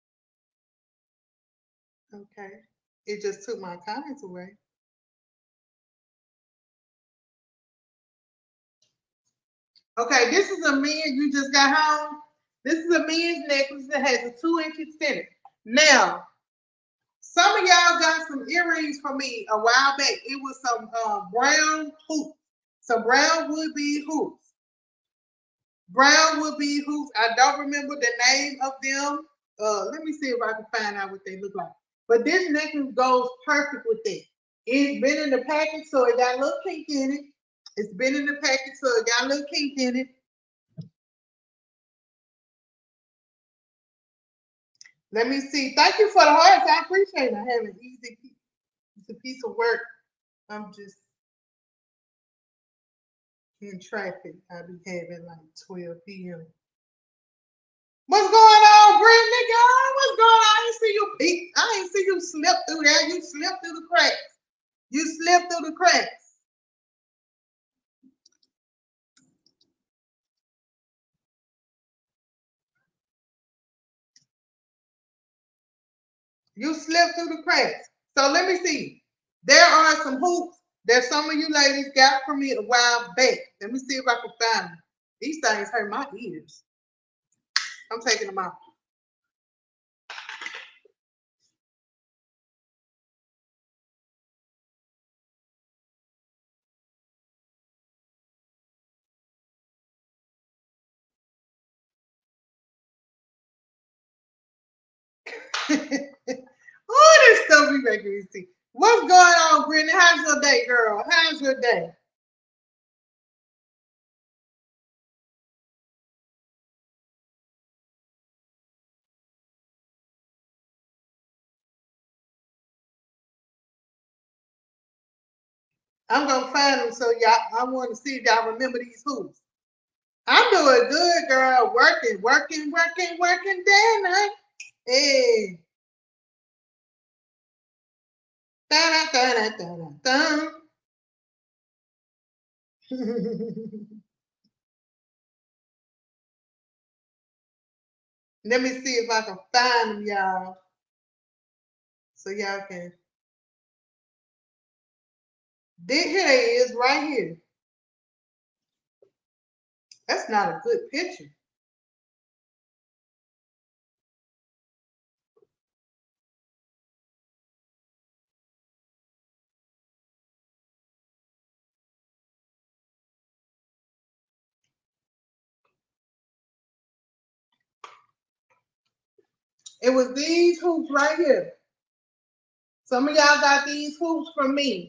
Okay. It just took my comments away. Okay, this is a man you just got home. This is a men's necklace that has a 2-inch extender. Now, some of y'all got some earrings from me a while back. It was some brown hoops, some brown would-be hoops. Brown would-be hoops. I don't remember the name of them. Let me see if I can find out what they look like. But this necklace goes perfect with it. It's been in the package, so it got a little kink in it. It's been in the package, so it got a little kink in it. Let me see. Thank you for the hearts. I appreciate it. I have an easy, it's a piece of work. I'm just in traffic. I'll be having like 12 p.m. What's going on, Brittany? Girl, what's going on? I ain't see you peek. I ain't see you slip through there. You slipped through the cracks. You slipped through the cracks. You slipped through the cracks. So let me see. There are some hoops that some of you ladies got from me a while back. Let me see if I can find them. These things hurt my ears. I'm taking them out. Oh, this stuff we making me see. What's going on, Brittany? How's your day, girl? How's your day? I'm gonna find them so y'all. I want to see if y'all remember these hoops. I'm doing good, girl. Working day and night. Hey. Da, da, da, da, da, da. Let me see if I can find them, y'all. So y'all can. Here they is, right here. That's not a good picture. It was these hoops right here. Some of y'all got these hoops from me.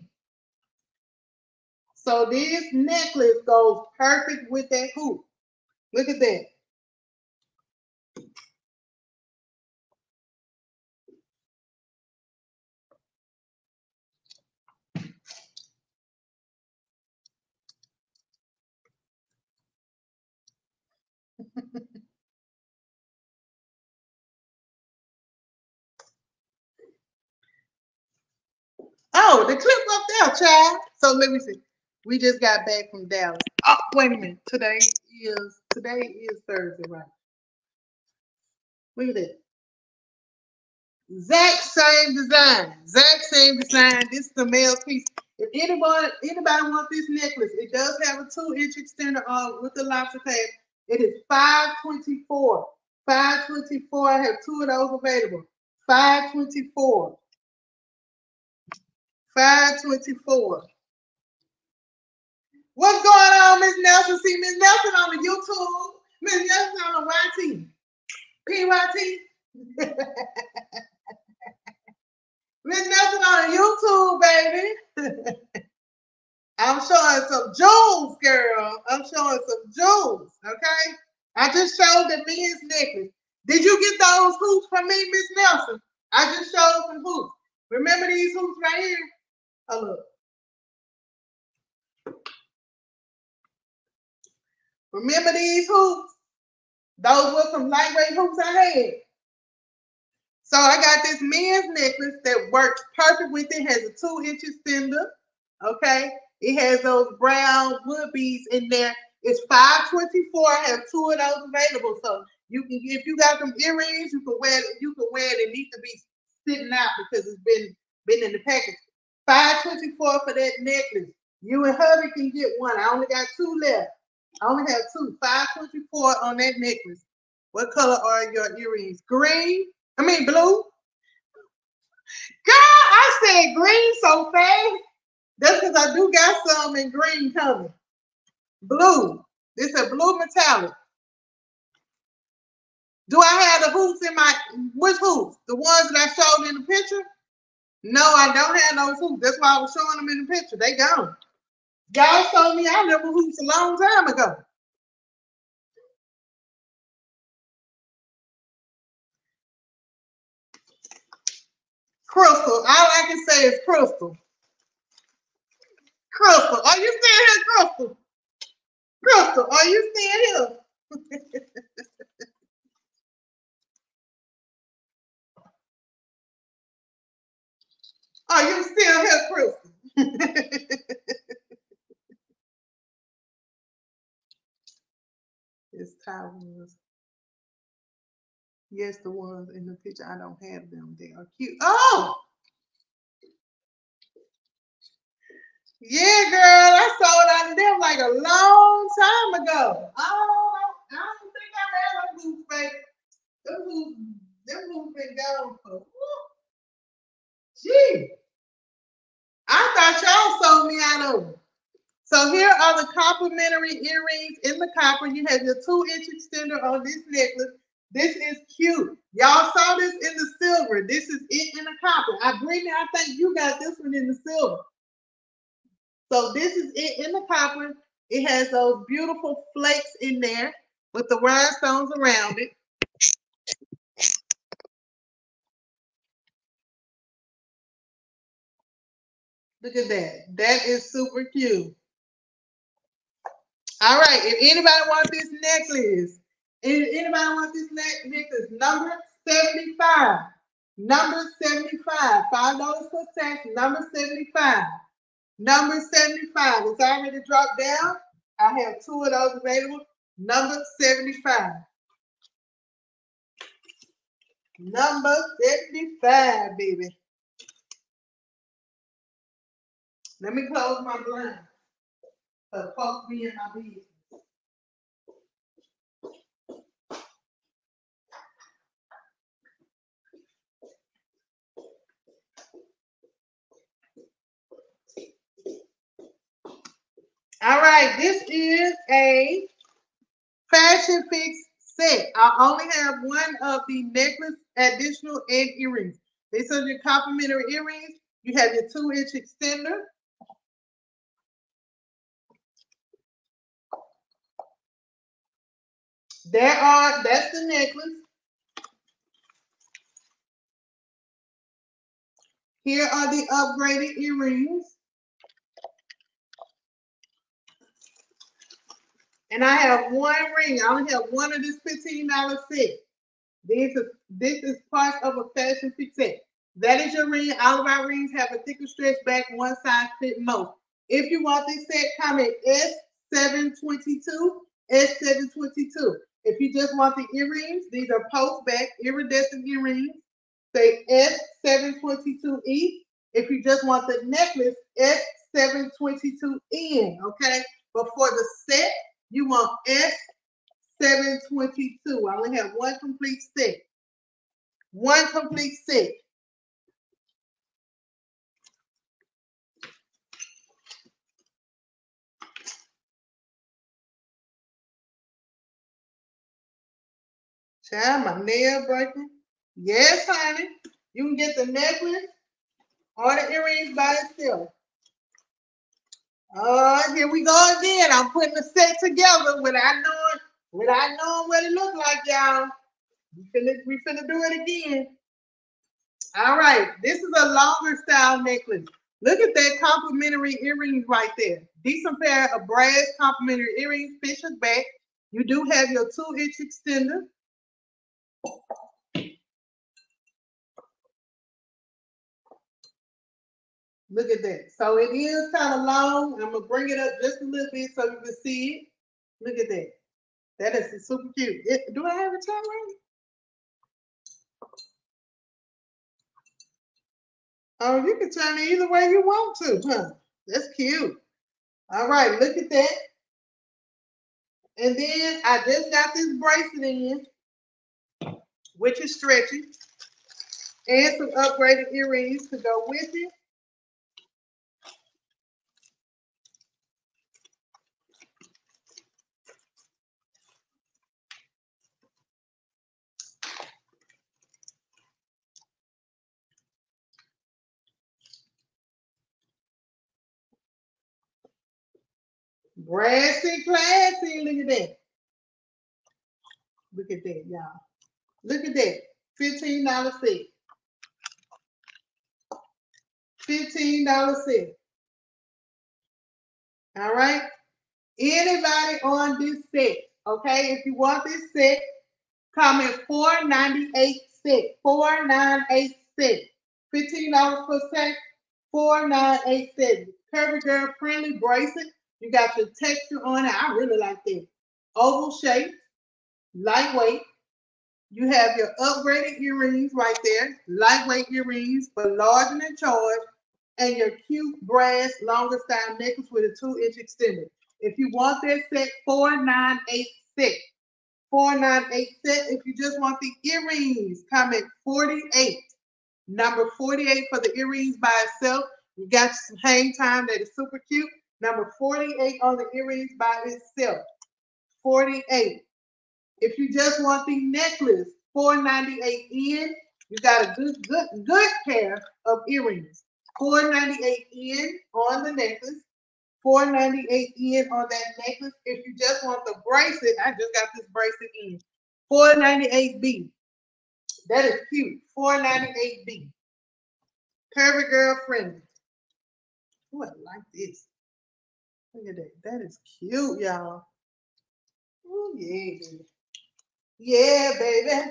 So this necklace goes perfect with that hoop. Look at that. Oh, the clip up there, child. So let me see. We just got back from Dallas. Oh, wait a minute. Today is Thursday, right? Look at that. Exact same design. Exact same design. This is the male piece. If anybody wants this necklace, it does have a 2-inch extender on with the lobster clasp. It is $524. $524. I have 2 of those available. $524. $524. What's going on, Miss Nelson? See Miss Nelson on the YouTube. Miss Nelson on the YT. PYT. Miss Nelson on YouTube, baby. I'm showing some jewels, girl. I'm showing some jewels, okay? I just showed the men's necklace. Did you get those hoops from me, Miss Nelson? I just showed some hoops. Remember these hoops right here? Oh, look. Remember these hoops? Those were some lightweight hoops I had. So I got this men's necklace that works perfect with it. Has a 2-inch extender. Okay. It has those brown wood beads in there. It's $524. I have 2 of those available. So you can, if you got some earrings, you can wear it. You can wear it. It needs to be sitting out because it's been in the package. $524 for that necklace. You and hubby can get one. I only got 2 left. I only have 2. $524 on that necklace. What color are your earrings? Green? I mean blue? Girl, I said green so fast. That's because I do got some in green coming. Blue. It's a blue metallic. Do I have the hoops in my, which hoops? The ones that I showed in the picture? No, I don't have those hoops. That's why I was showing them in the picture. They gone. Y'all told me I never hoops a long time ago. Crystal. All I can say is Crystal. Crystal. Are you still here, Crystal? Crystal, are you still here? Are you still here, Crystal? It's Taiwan's. Yes, the ones in the picture. I don't have them. They are cute. Oh! Yeah, girl. I sold out of them like a long time ago. Oh, I don't think I had a boots, baby. Them boots been gone for. Gee. I thought y'all sold me out of them. So here are the complimentary earrings in the copper. You have your 2-inch extender on this necklace. This is cute. Y'all saw this in the silver. This is it in the copper. Brittany, I think you got this one in the silver. So this is it in the copper. It has those beautiful flakes in there with the rhinestones around it. Look at that. That is super cute. All right. If anybody wants this necklace, number 75. Number 75. $5 per tax. Number 75. Number 75. It's already dropped down. I have 2 of those available. Number 75. Number 75, baby. Let me close my blind. So folks be in my business. All right, this is a Fashion Fix set. I only have one of the necklace, additional, and earrings. These are your complimentary earrings. You have your 2-inch extender. That's the necklace. Here are the upgraded earrings. And I have one ring. I only have one of this $15 set. This is part of a Fashion Fix set. That is your ring. All of our rings have a thicker stretch back, one size fit most. If you want this set, comment S722, S722. If you just want the earrings, these are post back iridescent earrings. Say S722E. If you just want the necklace, S722N. Okay, but for the set, you want S722. I only have one complete set. One complete set. Child, my nail breaking. Yes, honey. You can get the necklace or the earrings by itself. Here we go again. I'm putting the set together without knowing what it looks like, y'all. We finna do it again. All right, this is a longer style necklace. Look at that complimentary earrings right there. Decent pair of brass complimentary earrings, Fisher's back. You do have your 2-inch extender. Look at that. So it is kind of long. I'm going to bring it up just a little bit so you can see it. Look at that. That is super cute. Do I have a time ready? Oh, you can turn it either way you want to, huh? That's cute. All right, look at that. And then I just got this bracelet in, which is stretchy, and some upgraded earrings to go with it. Brassy, classy. Look at that. Look at that, y'all. Look at that. $15 set. $15 set. All right. Anybody on this set? Okay. If you want this set, comment $4.98 set. $4.98 set. $15 per set. $4.98 set. Curvy Girl friendly bracelet. You got your texture on it. I really like that. Oval shape, lightweight. You have your upgraded earrings right there. Lightweight earrings, but large and in charge. And your cute brass longer style necklace with a 2-inch extender. If you want that set, $4.98 set. $4.98 set. If you just want the earrings, comment 48. Number 48 for the earrings by itself. You got some hang time that is super cute. Number 48 on the earrings by itself. 48. If you just want the necklace, $4.98 in. You got a good pair of earrings. $4.98 in on the necklace. $4.98 in on that necklace. If you just want the bracelet, I just got this bracelet in. $4.98B. That is cute. $4.98B. Curvy girl friendly. Oh, I like this. Look at that. That is cute, y'all. Oh, yeah, baby. Yeah, baby.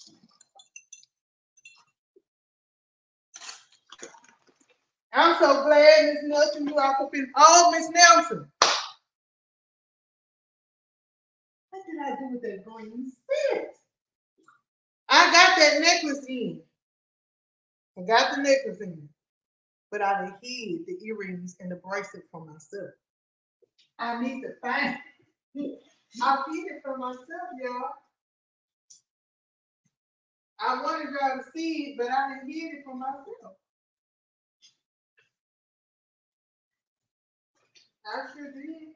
I'm so glad Miss Nelson, you all could finish. Oh, Miss Nelson. What did I do with that green stick? I got that necklace in. I got the necklace in. But I done hid the earrings and the bracelet for myself. I need to find it. I hid it for myself, y'all. I wanted y'all to see it, but I done hid it for myself. I sure did.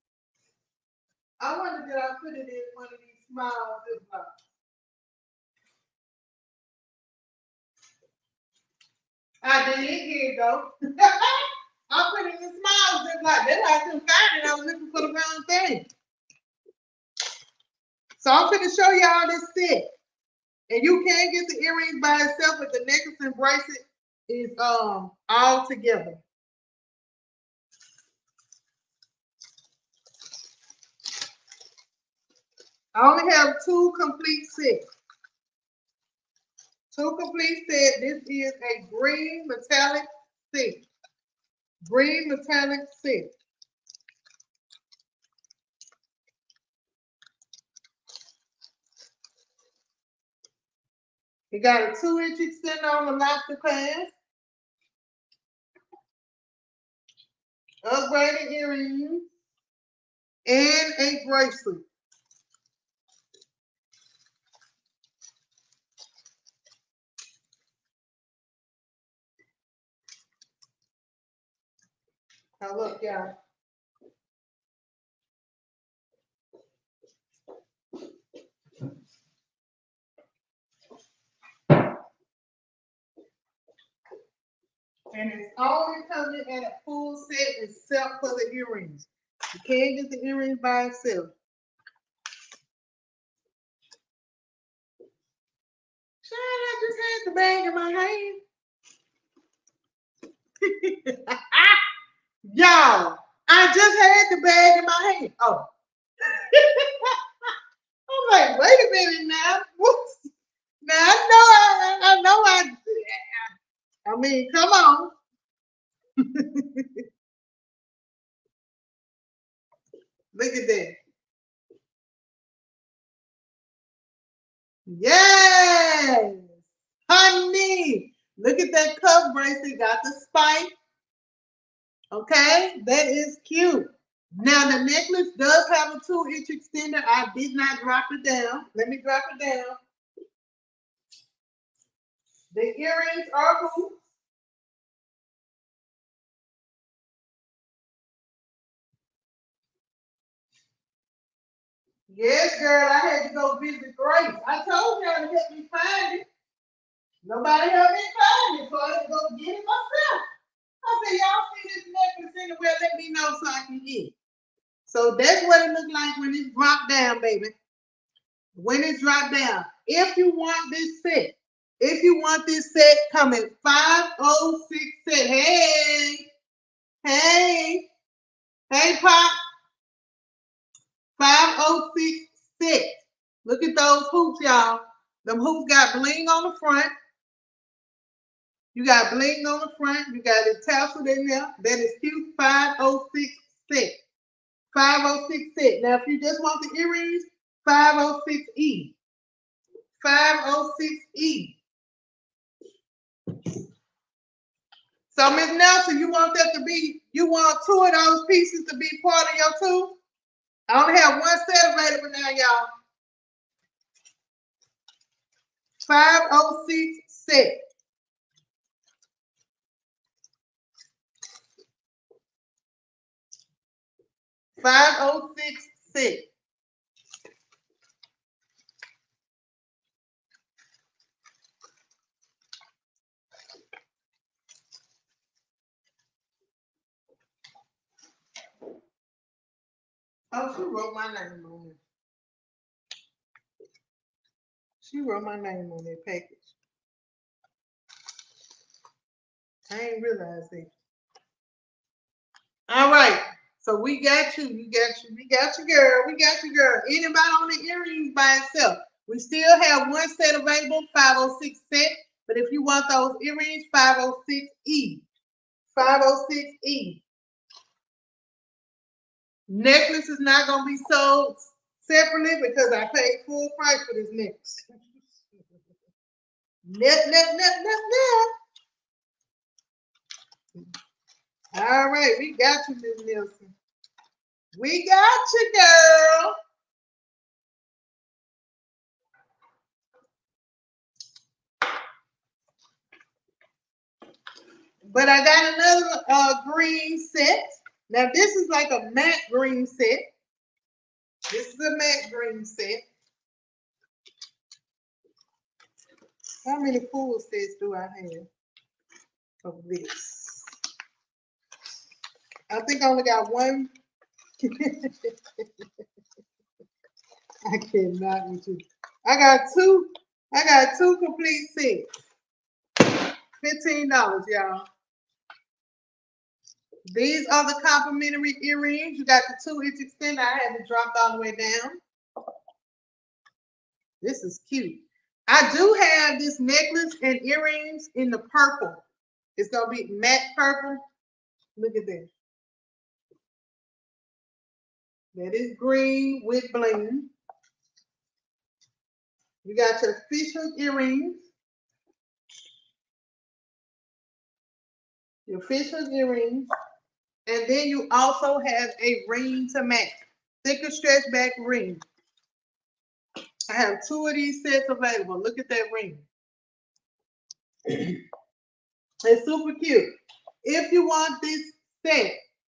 I wonder did I put it in one of these small ziplocs. I did. Here you go. I put it in small ziploc. That's why I couldn't find it. I was looking for the wrong thing. So I'm going to show y'all this set. And you can get the earrings by itself, but the necklace and bracelet is all together. I only have 2 complete sets. 2 complete sets. This is a green metallic set. Green metallic set. You got a 2-inch extender on the lobster clasp. Upgraded earrings. And a bracelet. Now look, y'all. And it's only coming in a full set except for the earrings. You can't get the earrings by itself. Shine, I just had the bag in my hand. Y'all, I just had the bag in my hand. Oh. I'm like, wait a minute now. Whoops. Now I know I mean, come on. Look at that. Yes, honey. Look at that cuff bracelet. Got the spike. Okay, that is cute. Now the necklace does have a 2-inch extender. I did not drop it down. Let me drop it down. The earrings are hoops. Yes, girl, I had to go visit Grace. I told y'all to help me find it. Nobody helped me find it, so I had to go get it myself. I said, y'all see this necklace anywhere, let me know so I can get it. So that's what it looked like when it's dropped down, baby. When it's dropped down. If you want this set, come in 506 set. Hey, Pop. 506 set. Look at those hoops, y'all. Them hoops got bling on the front. You got bling on the front. You got a tassel in there. That is cute. 506 set. 506 set. Now, if you just want the earrings, 506E. 506E. So, Ms. Nelson, you want 2 of those pieces to be part of your 2? I only have 1 set available now, y'all. 506 set. 506 set. Oh, she wrote my name on it. She wrote my name on that package. I ain't realized that. All right. So we got you. We got you. We got you, girl. We got you, girl. Anybody on the earrings by itself? We still have one set available, 506 set. But if you want those earrings, 506E. 506E. Necklace is not going to be sold separately because I paid full price for this necklace. All right, we got you, Ms. Nielsen. We got you, girl. But I got another green set. Now this is like a matte green set. This is a matte green set. How many full sets do I have of this? I think I only got one. I cannot with you. I got two complete sets. $15, y'all. These are the complimentary earrings. You got the 2-inch extender. I had to drop all the way down. This is cute. I do have this necklace and earrings in the purple. It's going to be matte purple. Look at that. That is green with bling. You got your fishhook earrings. Your fishhook earrings. And then you also have a ring to match. Thicker stretch back ring. I have 2 of these sets available. Look at that ring. It's super cute. If you want this set,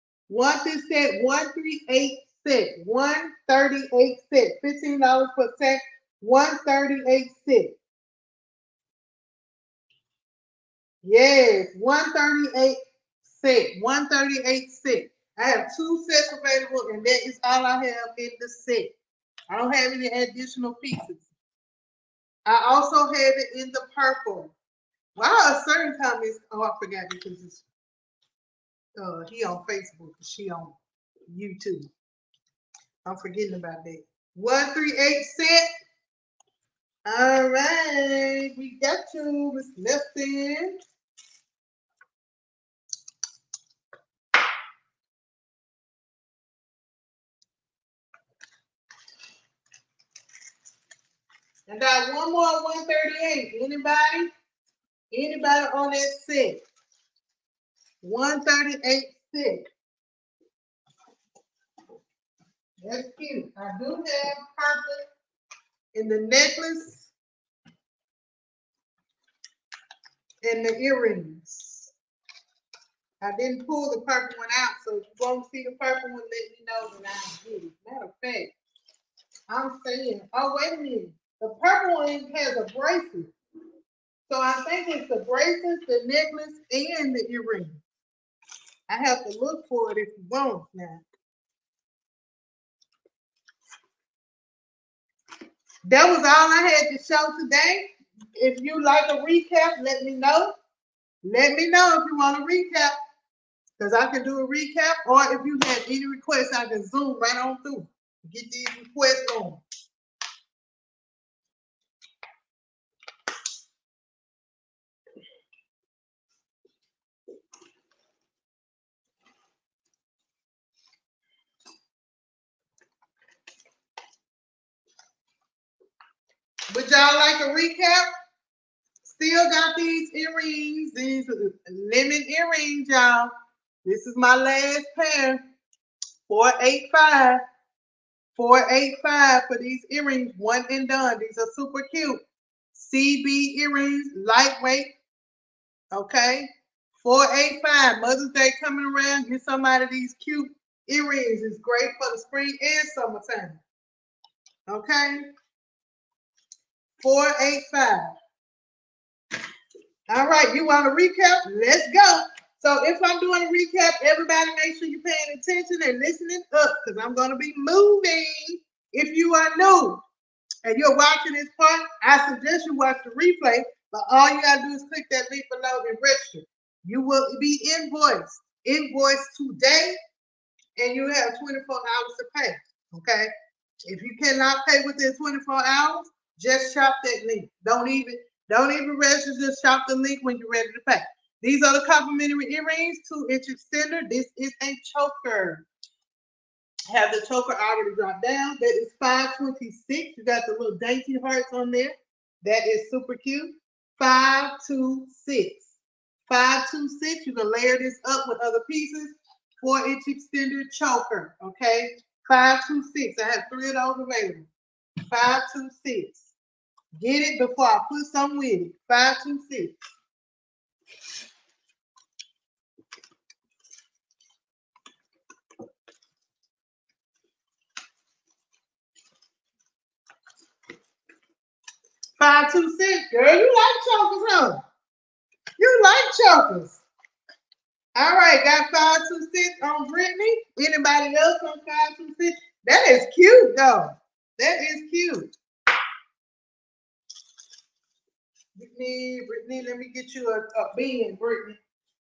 138 set, 138 set, $15 per set, 138 set. Yes, 138 set, 138 set. I have 2 sets available, and that is all I have in the set. I don't have any additional pieces. I also have it in the purple. Wow, a certain time is, oh, I forgot because it's he on Facebook, she on YouTube. I'm forgetting about that. 138 set. All right, we got you, Miss Nelson. I got one more 138. Anybody? Anybody on that set? 138 set. That's cute. I do have purple in the necklace and the earrings. I didn't pull the purple one out, so if you won't see the purple one, let me know that I did it. Matter of fact, I'm saying, oh, wait a minute. The purple one has a bracelet. So I think it's the bracelet, the necklace, and the earring. I have to look for it if you want now. That was all I had to show today. If you like a recap, let me know. Let me know if you want a recap, because I can do a recap, or if you have any requests, I can zoom right on through. Get these requests on. Would y'all like a recap? Still got these earrings, these lemon earrings, y'all. This is my last pair. 485. 485 for these earrings, one and done. These are super cute. CB earrings, lightweight. Okay. 485. Mother's Day coming around. Get somebody these cute earrings. It's great for the spring and summertime. Okay. 485. All right, you want to recap? Let's go. So if I'm doing a recap, everybody make sure you're paying attention and listening up because I'm going to be moving. If you are new and you're watching this part, I suggest you watch the replay, but all you got to do is click that link below and register. You will be invoiced today, and you have 24 hours to pay, okay? If you cannot pay within 24 hours, just shop that link. Don't even register, just shop the link when you're ready to pay. These are the complimentary earrings, 2-inch extender. This is a choker. Have the choker already dropped down. That is $526. You got the little dainty hearts on there. That is super cute. $526. $526. You can layer this up with other pieces. 4-inch extender choker. Okay. $526. I have 3 of those available. $526. Get it before I put some with it. $526. $526. Girl, you like chokers, huh? You like chokers. All right, got 526 on Brittany. Anybody else on 526? That is cute, though. That is cute. Brittany, let me get you a bean, Brittany.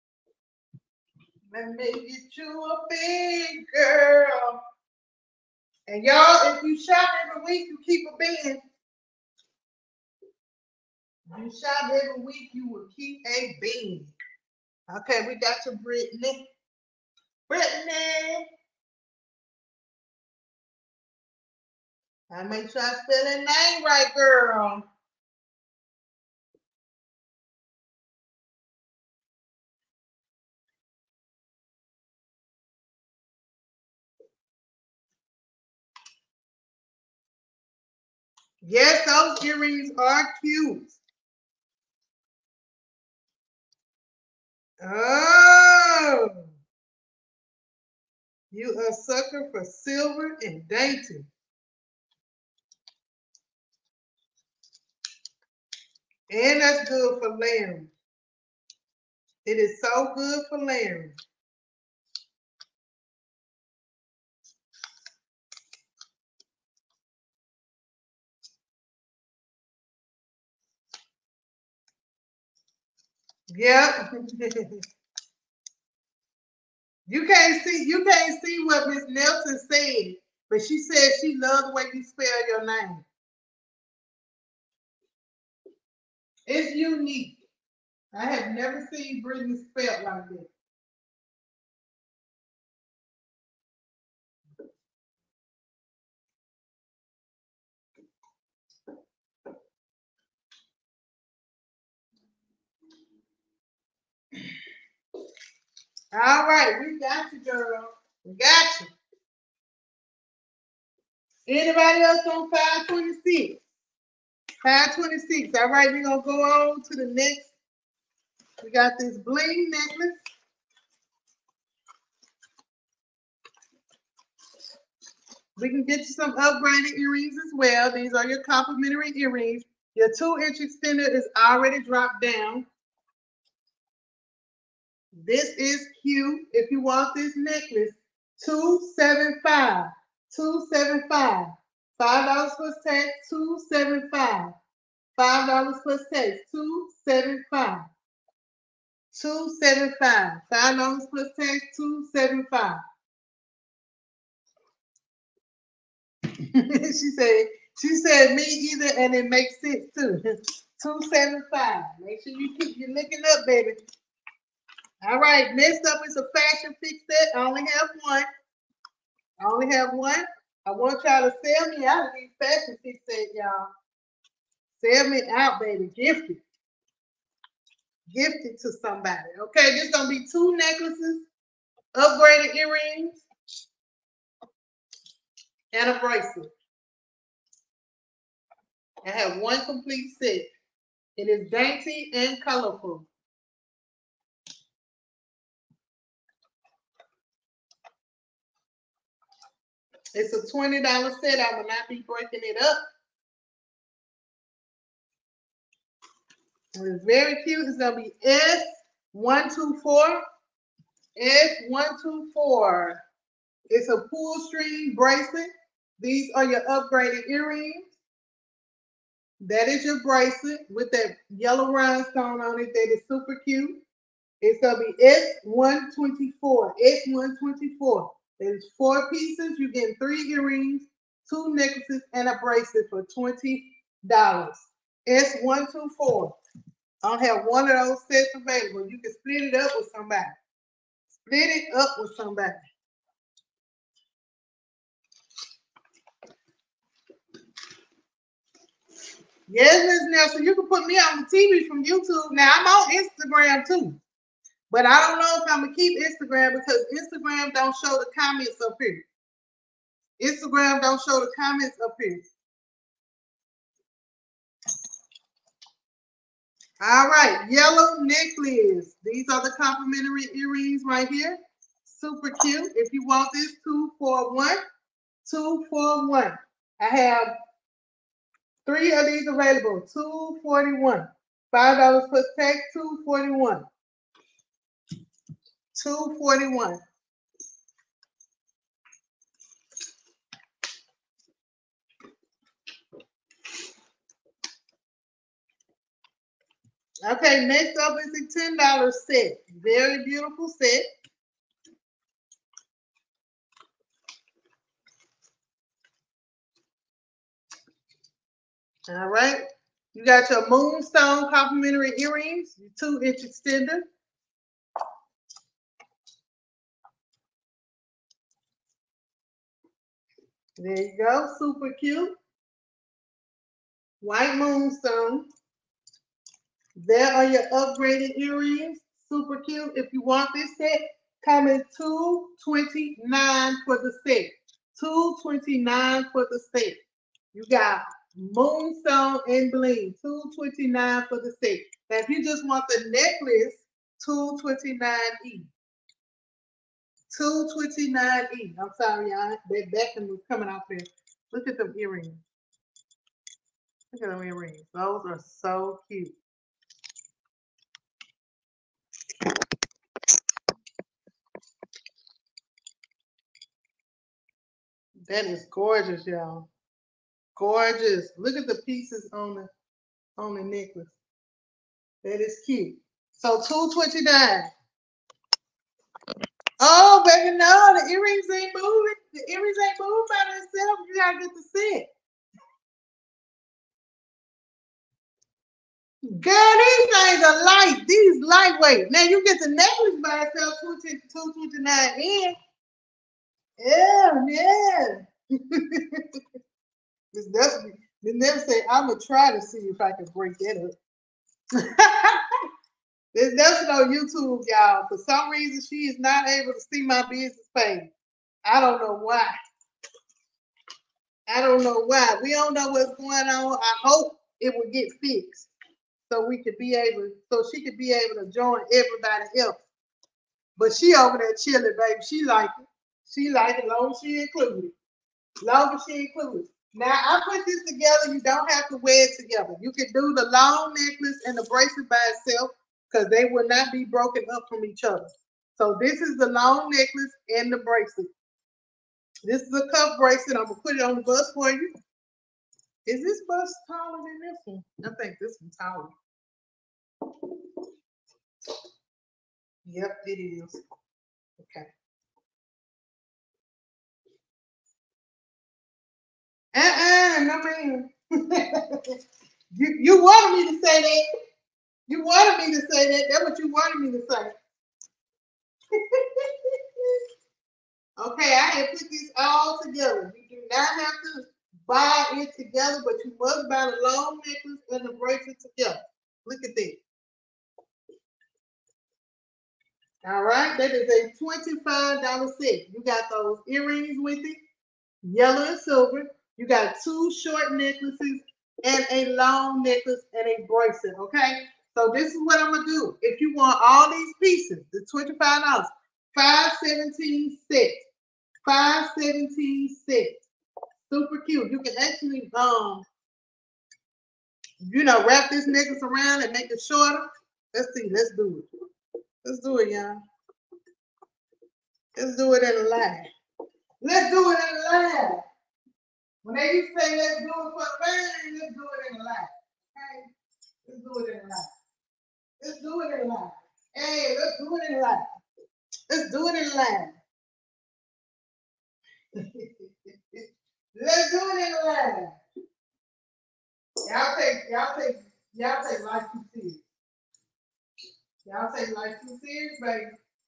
Let me get you a bean, girl. And y'all, if you shop every week, you keep a bean. If you shop every week, you will keep a bean. Okay, we got you, Brittany. Brittany. I make sure I spell that name right, girl. Yes, those earrings are cute. Oh, you a sucker for silver and dainty. And that's good for layering. It is so good for layering. Yep. You can't see what Miss Nelson said, but she said she loved the way you spell your name. It's unique. I have never seen Brittany spelled like this. All right, we got you, girl. We got you. Anybody else on 526? 526. All right, we're going to go on to the next. We got this bling necklace. We can get you some upgraded earrings as well. These are your complimentary earrings. Your 2-inch extender is already dropped down. This is cute. If you want this necklace, $275. $275. $5 plus tax, $275. $5 plus tax, $275. $275. $5 plus tax, $275. she said me either, and it makes sense too. $275. Make sure you keep your looking up, baby. All right, next up is a fashion fix set. I only have one. I want y'all to sell me out of these fashion fix sets, y'all. Sell me out, baby. Gift it. Gift it to somebody. Okay, this is gonna be 2 necklaces, upgraded earrings, and a bracelet. I have 1 complete set. It is dainty and colorful. It's a $20 set. I will not be breaking it up. It's very cute. It's gonna be S124 S124. It's a pull string bracelet. These are your upgraded earrings. That is your bracelet with that yellow rhinestone on it. That is super cute. It's going to be S124. S124. There's 4 pieces. You're getting 3 earrings, 2 necklaces, and a bracelet for $20. S124. I don't have one of those sets available. You can split it up with somebody. Split it up with somebody. Yes, Miss Nelson, you can put me on the TV from YouTube. Now, I'm on Instagram too. But I don't know if I'm going to keep Instagram because Instagram don't show the comments up here. Instagram don't show the comments up here. All right, yellow necklace. These are the complimentary earrings right here. Super cute. If you want this, 2 for 1. 2 for 1. I have 3 of these available. $2.41. $5 plus tax. $2.41. $2.41. Okay, next up is a $10 set. Very beautiful set. All right. You got your Moonstone complimentary earrings, your 2-inch extender. There you go. Super cute. White Moonstone. There are your upgraded earrings. Super cute. If you want this set, come in $229 for the set. $229 for the set. You got Moonstone and bling. $229 for the set. Now, if you just want the necklace, $229 each. $229 each. I'm sorry, y'all. That backing was coming out there. Look at them earrings. Look at them earrings. Those are so cute. That is gorgeous, y'all. Gorgeous. Look at the pieces on the necklace. That is cute. So $229. Oh, baby, no, the earrings ain't moving. The earrings ain't moving by themselves. You gotta get the set. Girl, these things are light. These lightweight. Now you get the necklace by itself, $229 in. Yeah. Miss Never say, I'm gonna try to see if I can break that up. There's nothing on YouTube, y'all. For some reason, she is not able to see my business page. I don't know why. I don't know why. We don't know what's going on. I hope it will get fixed so we could be able, so she could be able to join everybody else. But she over there chilling, baby. She like it. She like it, long as she included. Long as she included. Now I put this together. You don't have to wear it together. You can do the long necklace and the bracelet by itself because they will not be broken up from each other. So this is the long necklace and the bracelet. This is a cuff bracelet. I'm gonna put it on the bust for you. Is this bust taller than this one? I think this one's taller. Yep, it is. Okay. No ma'am. you wanted me to say that. You wanted me to say that. That's what you wanted me to say. Okay, I have put this all together. You do not have to buy it together, but you must buy the long necklace and the bracelet together. Look at this. All right, that is a $25 set. You got those earrings with it, yellow and silver. You got 2 short necklaces and a long necklace and a bracelet, okay? So this is what I'm gonna do. If you want all these pieces, the $25, $517 set. $517 set. Super cute. You can actually wrap this necklace around and make it shorter. Let's see, let's do it. Let's do it, y'all. Let's do it in the line. Let's do it in the line. When they used to say let's do it for the family, let's do it in the line. Okay? Let's do it in the line. Let's do it in the line. Hey, let's do it in the line. Let's do it in the line. Let's do it in the line. Y'all take life too serious. Y'all take life too serious, baby.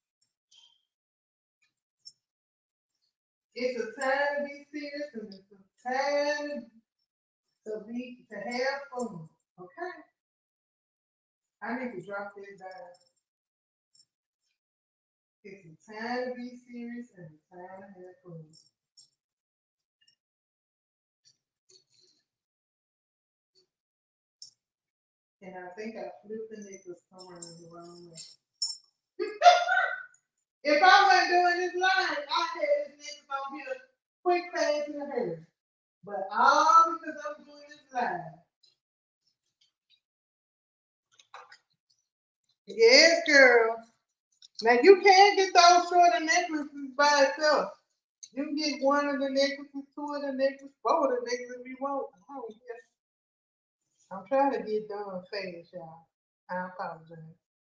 It's a time to be serious and it's a time to have fun. Okay? I need to drop this down. It's a time to be serious and a time to have fun. And I think I flipped the necklace somewhere in the wrong way. If I wasn't doing this line, I'd have this necklace on here quick, fast, and a hurry. But all because I'm doing this line. Yes, girl. Now you can get those shorter necklaces by itself. You can get one of the necklaces, two of the necklaces, four of the necklaces if you want. I don't care. I'm trying to get done fast, y'all. I apologize.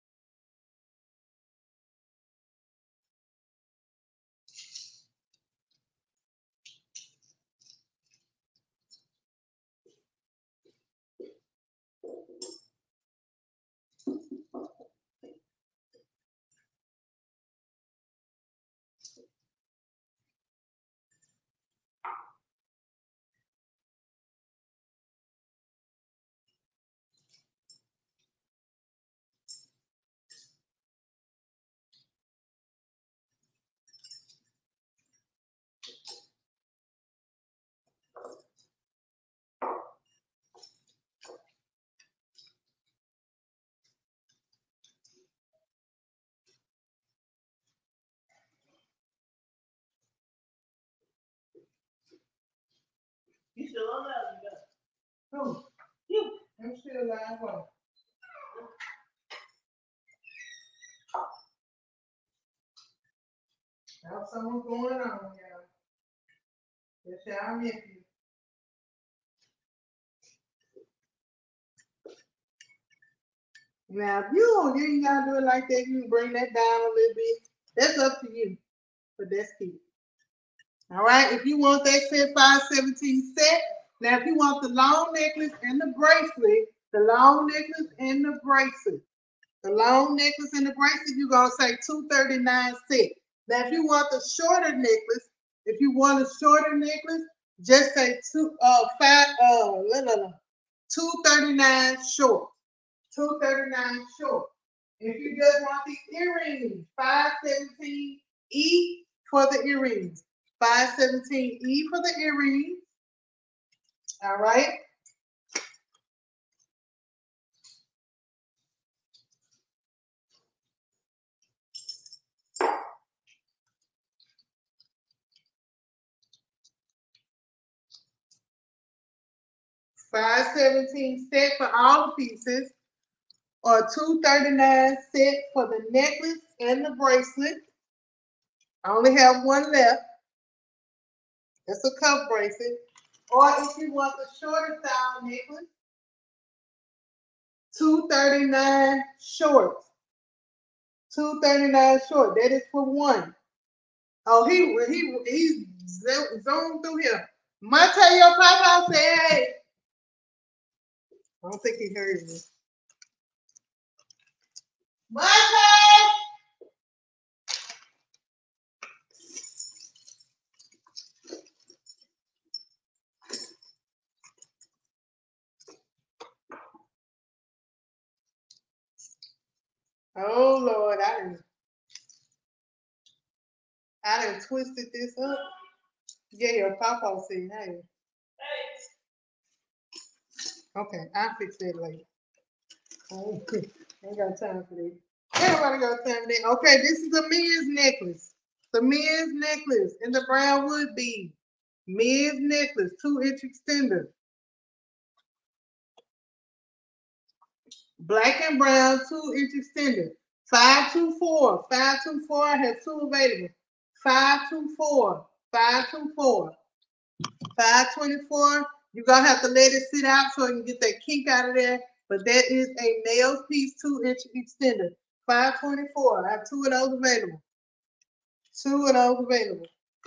You still on that? Who? You. I'm still alive. What? Now something's going on, y'all. Yes, y'all miss you. Now, if you ain't gotta do it like that, you can bring that down a little bit. That's up to you. But that's key. All right. If you want that set 517 set, now if you want the long necklace and the bracelet, the long necklace and the bracelet, the long necklace and the bracelet, you're gonna say 239 set. Now, if you want the shorter necklace, if you want a shorter necklace, just say 239 short. 239 short. If you just want the earrings, 517 E for the earrings. 517 E for the earrings. All right. $517 set for all the pieces, or $239 set for the necklace and the bracelet. I only have one left. That's a cuff bracelet. Or if you want the shorter style necklace, $239 short. $239 short. That is for one. Oh, he zoomed through here. Monte, your papa said, hey. I don't think he heard me. Monte! Oh Lord, I done twisted this up. Yeah, your papa said, hey. Okay, I'll fix that later. Ain't got time for that. Everybody got time for that. Okay, this is a men's necklace. The men's necklace in the brown wood bead. Men's necklace, 2-inch extender. Black and brown, 2-inch extender. 524. 524, I have two available. 524, 524, 524. You're gonna have to let it sit out so you can get that kink out of there. But that is a nails piece 2-inch extender. 524. I have 2 of those available. 2 of those available.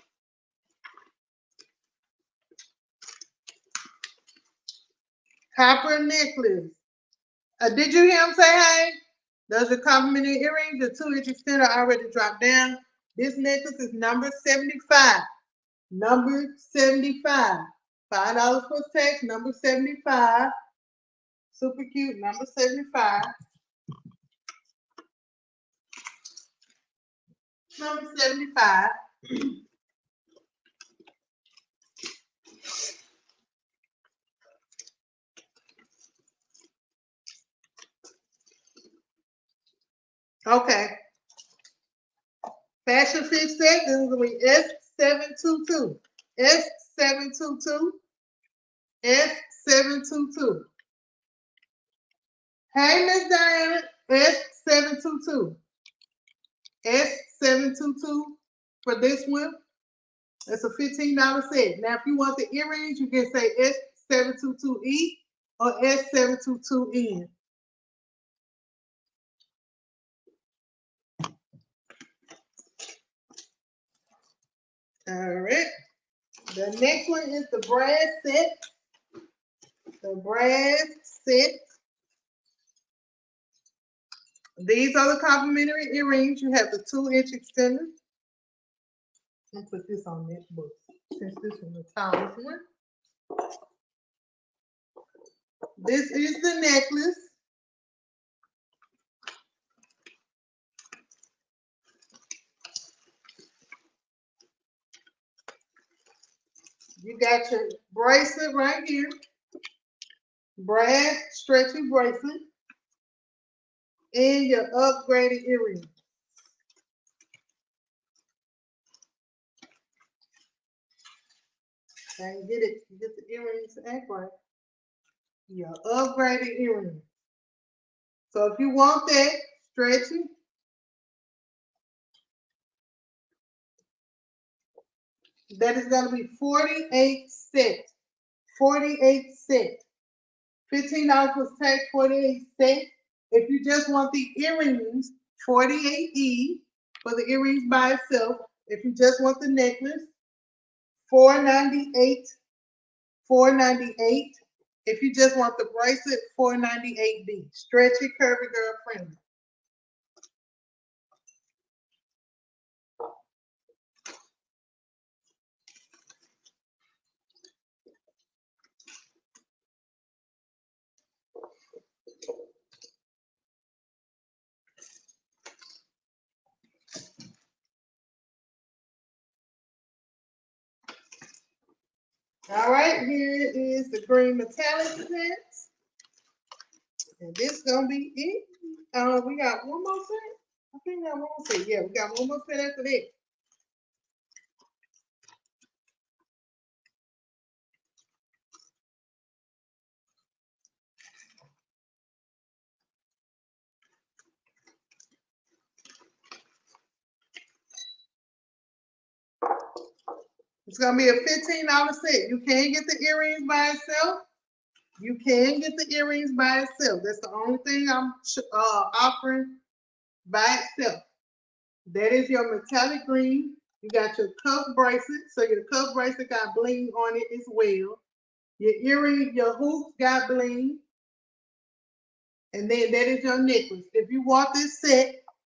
Copper necklace. Did you hear him say hey? Those are complimentary earrings. The 2-inch extender already dropped down. This necklace is number 75. Number 75. $5 for text. Number 75. Super cute. Number 75. Number 75. Okay. Fashion Fit set. This is going to be S722. S722. S722. Hey, Miss Diana. S722. S722 for this one. It's a $15 set. Now, if you want the earrings, you can say S722E or S722N. All right. The next one is the brass set. The brass set. These are the complimentary earrings. You have the 2-inch extender. Let's put this on this book since this is the tallest one. This is the necklace. You got your bracelet right here. Brass stretchy bracelet. And your upgraded earrings. And get the earrings to act right. Your upgraded earrings. So if you want that stretchy, that is going to be 48 cents. 48 cents. $15 plus tax, 48 cents. If you just want the earrings, 48E for the earrings by itself. If you just want the necklace, $498. $498. If you just want the bracelet, $498B. Stretchy, curvy, girl friendly. All right, here is the green metallic set. And this is going to be it. We got one more set. I think we got one more set. Yeah, we got one more set after that. It's going to be a $15 set. You can get the earrings by itself. You can get the earrings by itself. That's the only thing I'm offering by itself. That is your metallic green. You got your cuff bracelet. So your cuff bracelet got bling on it as well. Your earring, your hoops got bling. And then that is your necklace. If you want this set,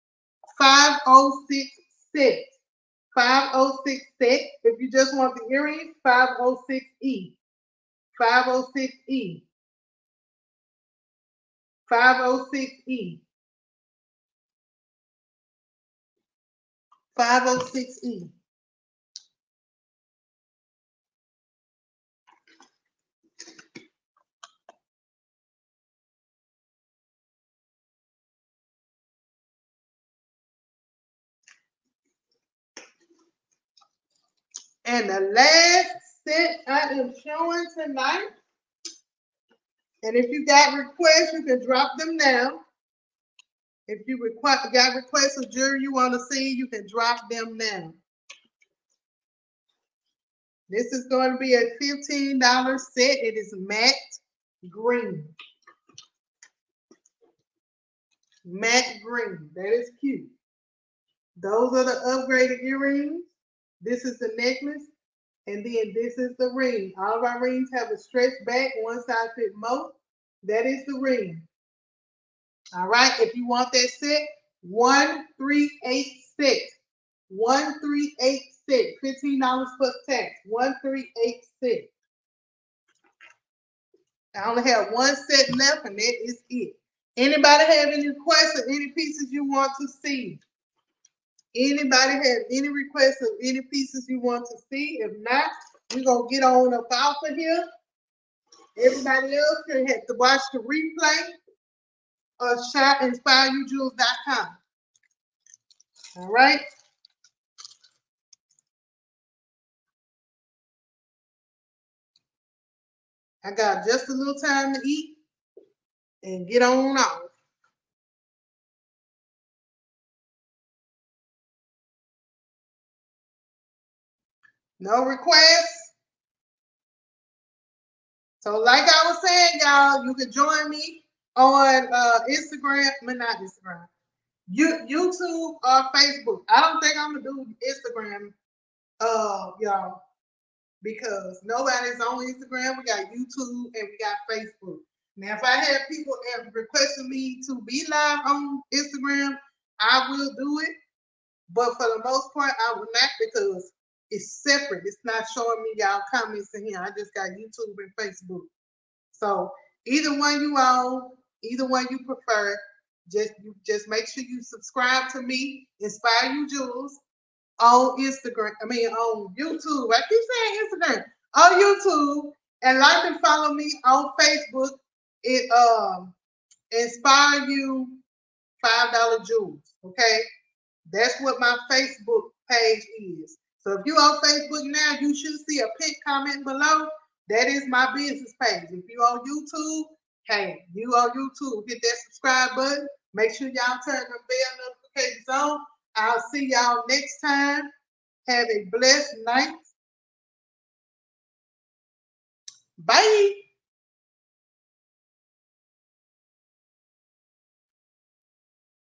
506 set. 506 set. If you just want the earrings, 506E. 506E. 506E. 506E. And the last set I am showing tonight. And if you got requests, you can drop them down. If you got requests of jewelry you want to see, you can drop them down. This is going to be a $15 set. It is matte green. Matte green. That is cute. Those are the upgraded earrings. This is the necklace. And then this is the ring. All of our rings have a stretch back. One size fits most. That is the ring. All right. If you want that set, 1386. 1386. $15 plus tax. 1386. I only have one set left, and that is it. Anybody have any requests or any pieces you want to see? Anybody have any requests of any pieces you want to see? If not, we're going to get on up off of here. Everybody else can have to watch the replay of shopinspireyouJewels.com. All right? I got just a little time to eat and get on off. No requests. So like I was saying, y'all, you can join me on Instagram, but not Instagram, YouTube or Facebook. I don't think I'm gonna do Instagram, y'all, because nobody's on Instagram. We got YouTube and we got Facebook. Now, if I have people requesting me to be live on Instagram, I will do it. But for the most part, I will not, because it's separate. It's not showing me y'all comments in here. I just got YouTube and Facebook. So either one you own, either one you prefer, just make sure you subscribe to me, Inspire You Jewels, on Instagram. On YouTube. I keep saying Instagram. On YouTube, and like and follow me on Facebook. It Inspire You $5 Jewels. Okay, that's what my Facebook page is. So if you're on Facebook now, you should see a pinned comment below. That is my business page. If you're on YouTube, hey, you on YouTube, hit that subscribe button. Make sure y'all turn the bell notifications on. I'll see y'all next time. Have a blessed night. Bye.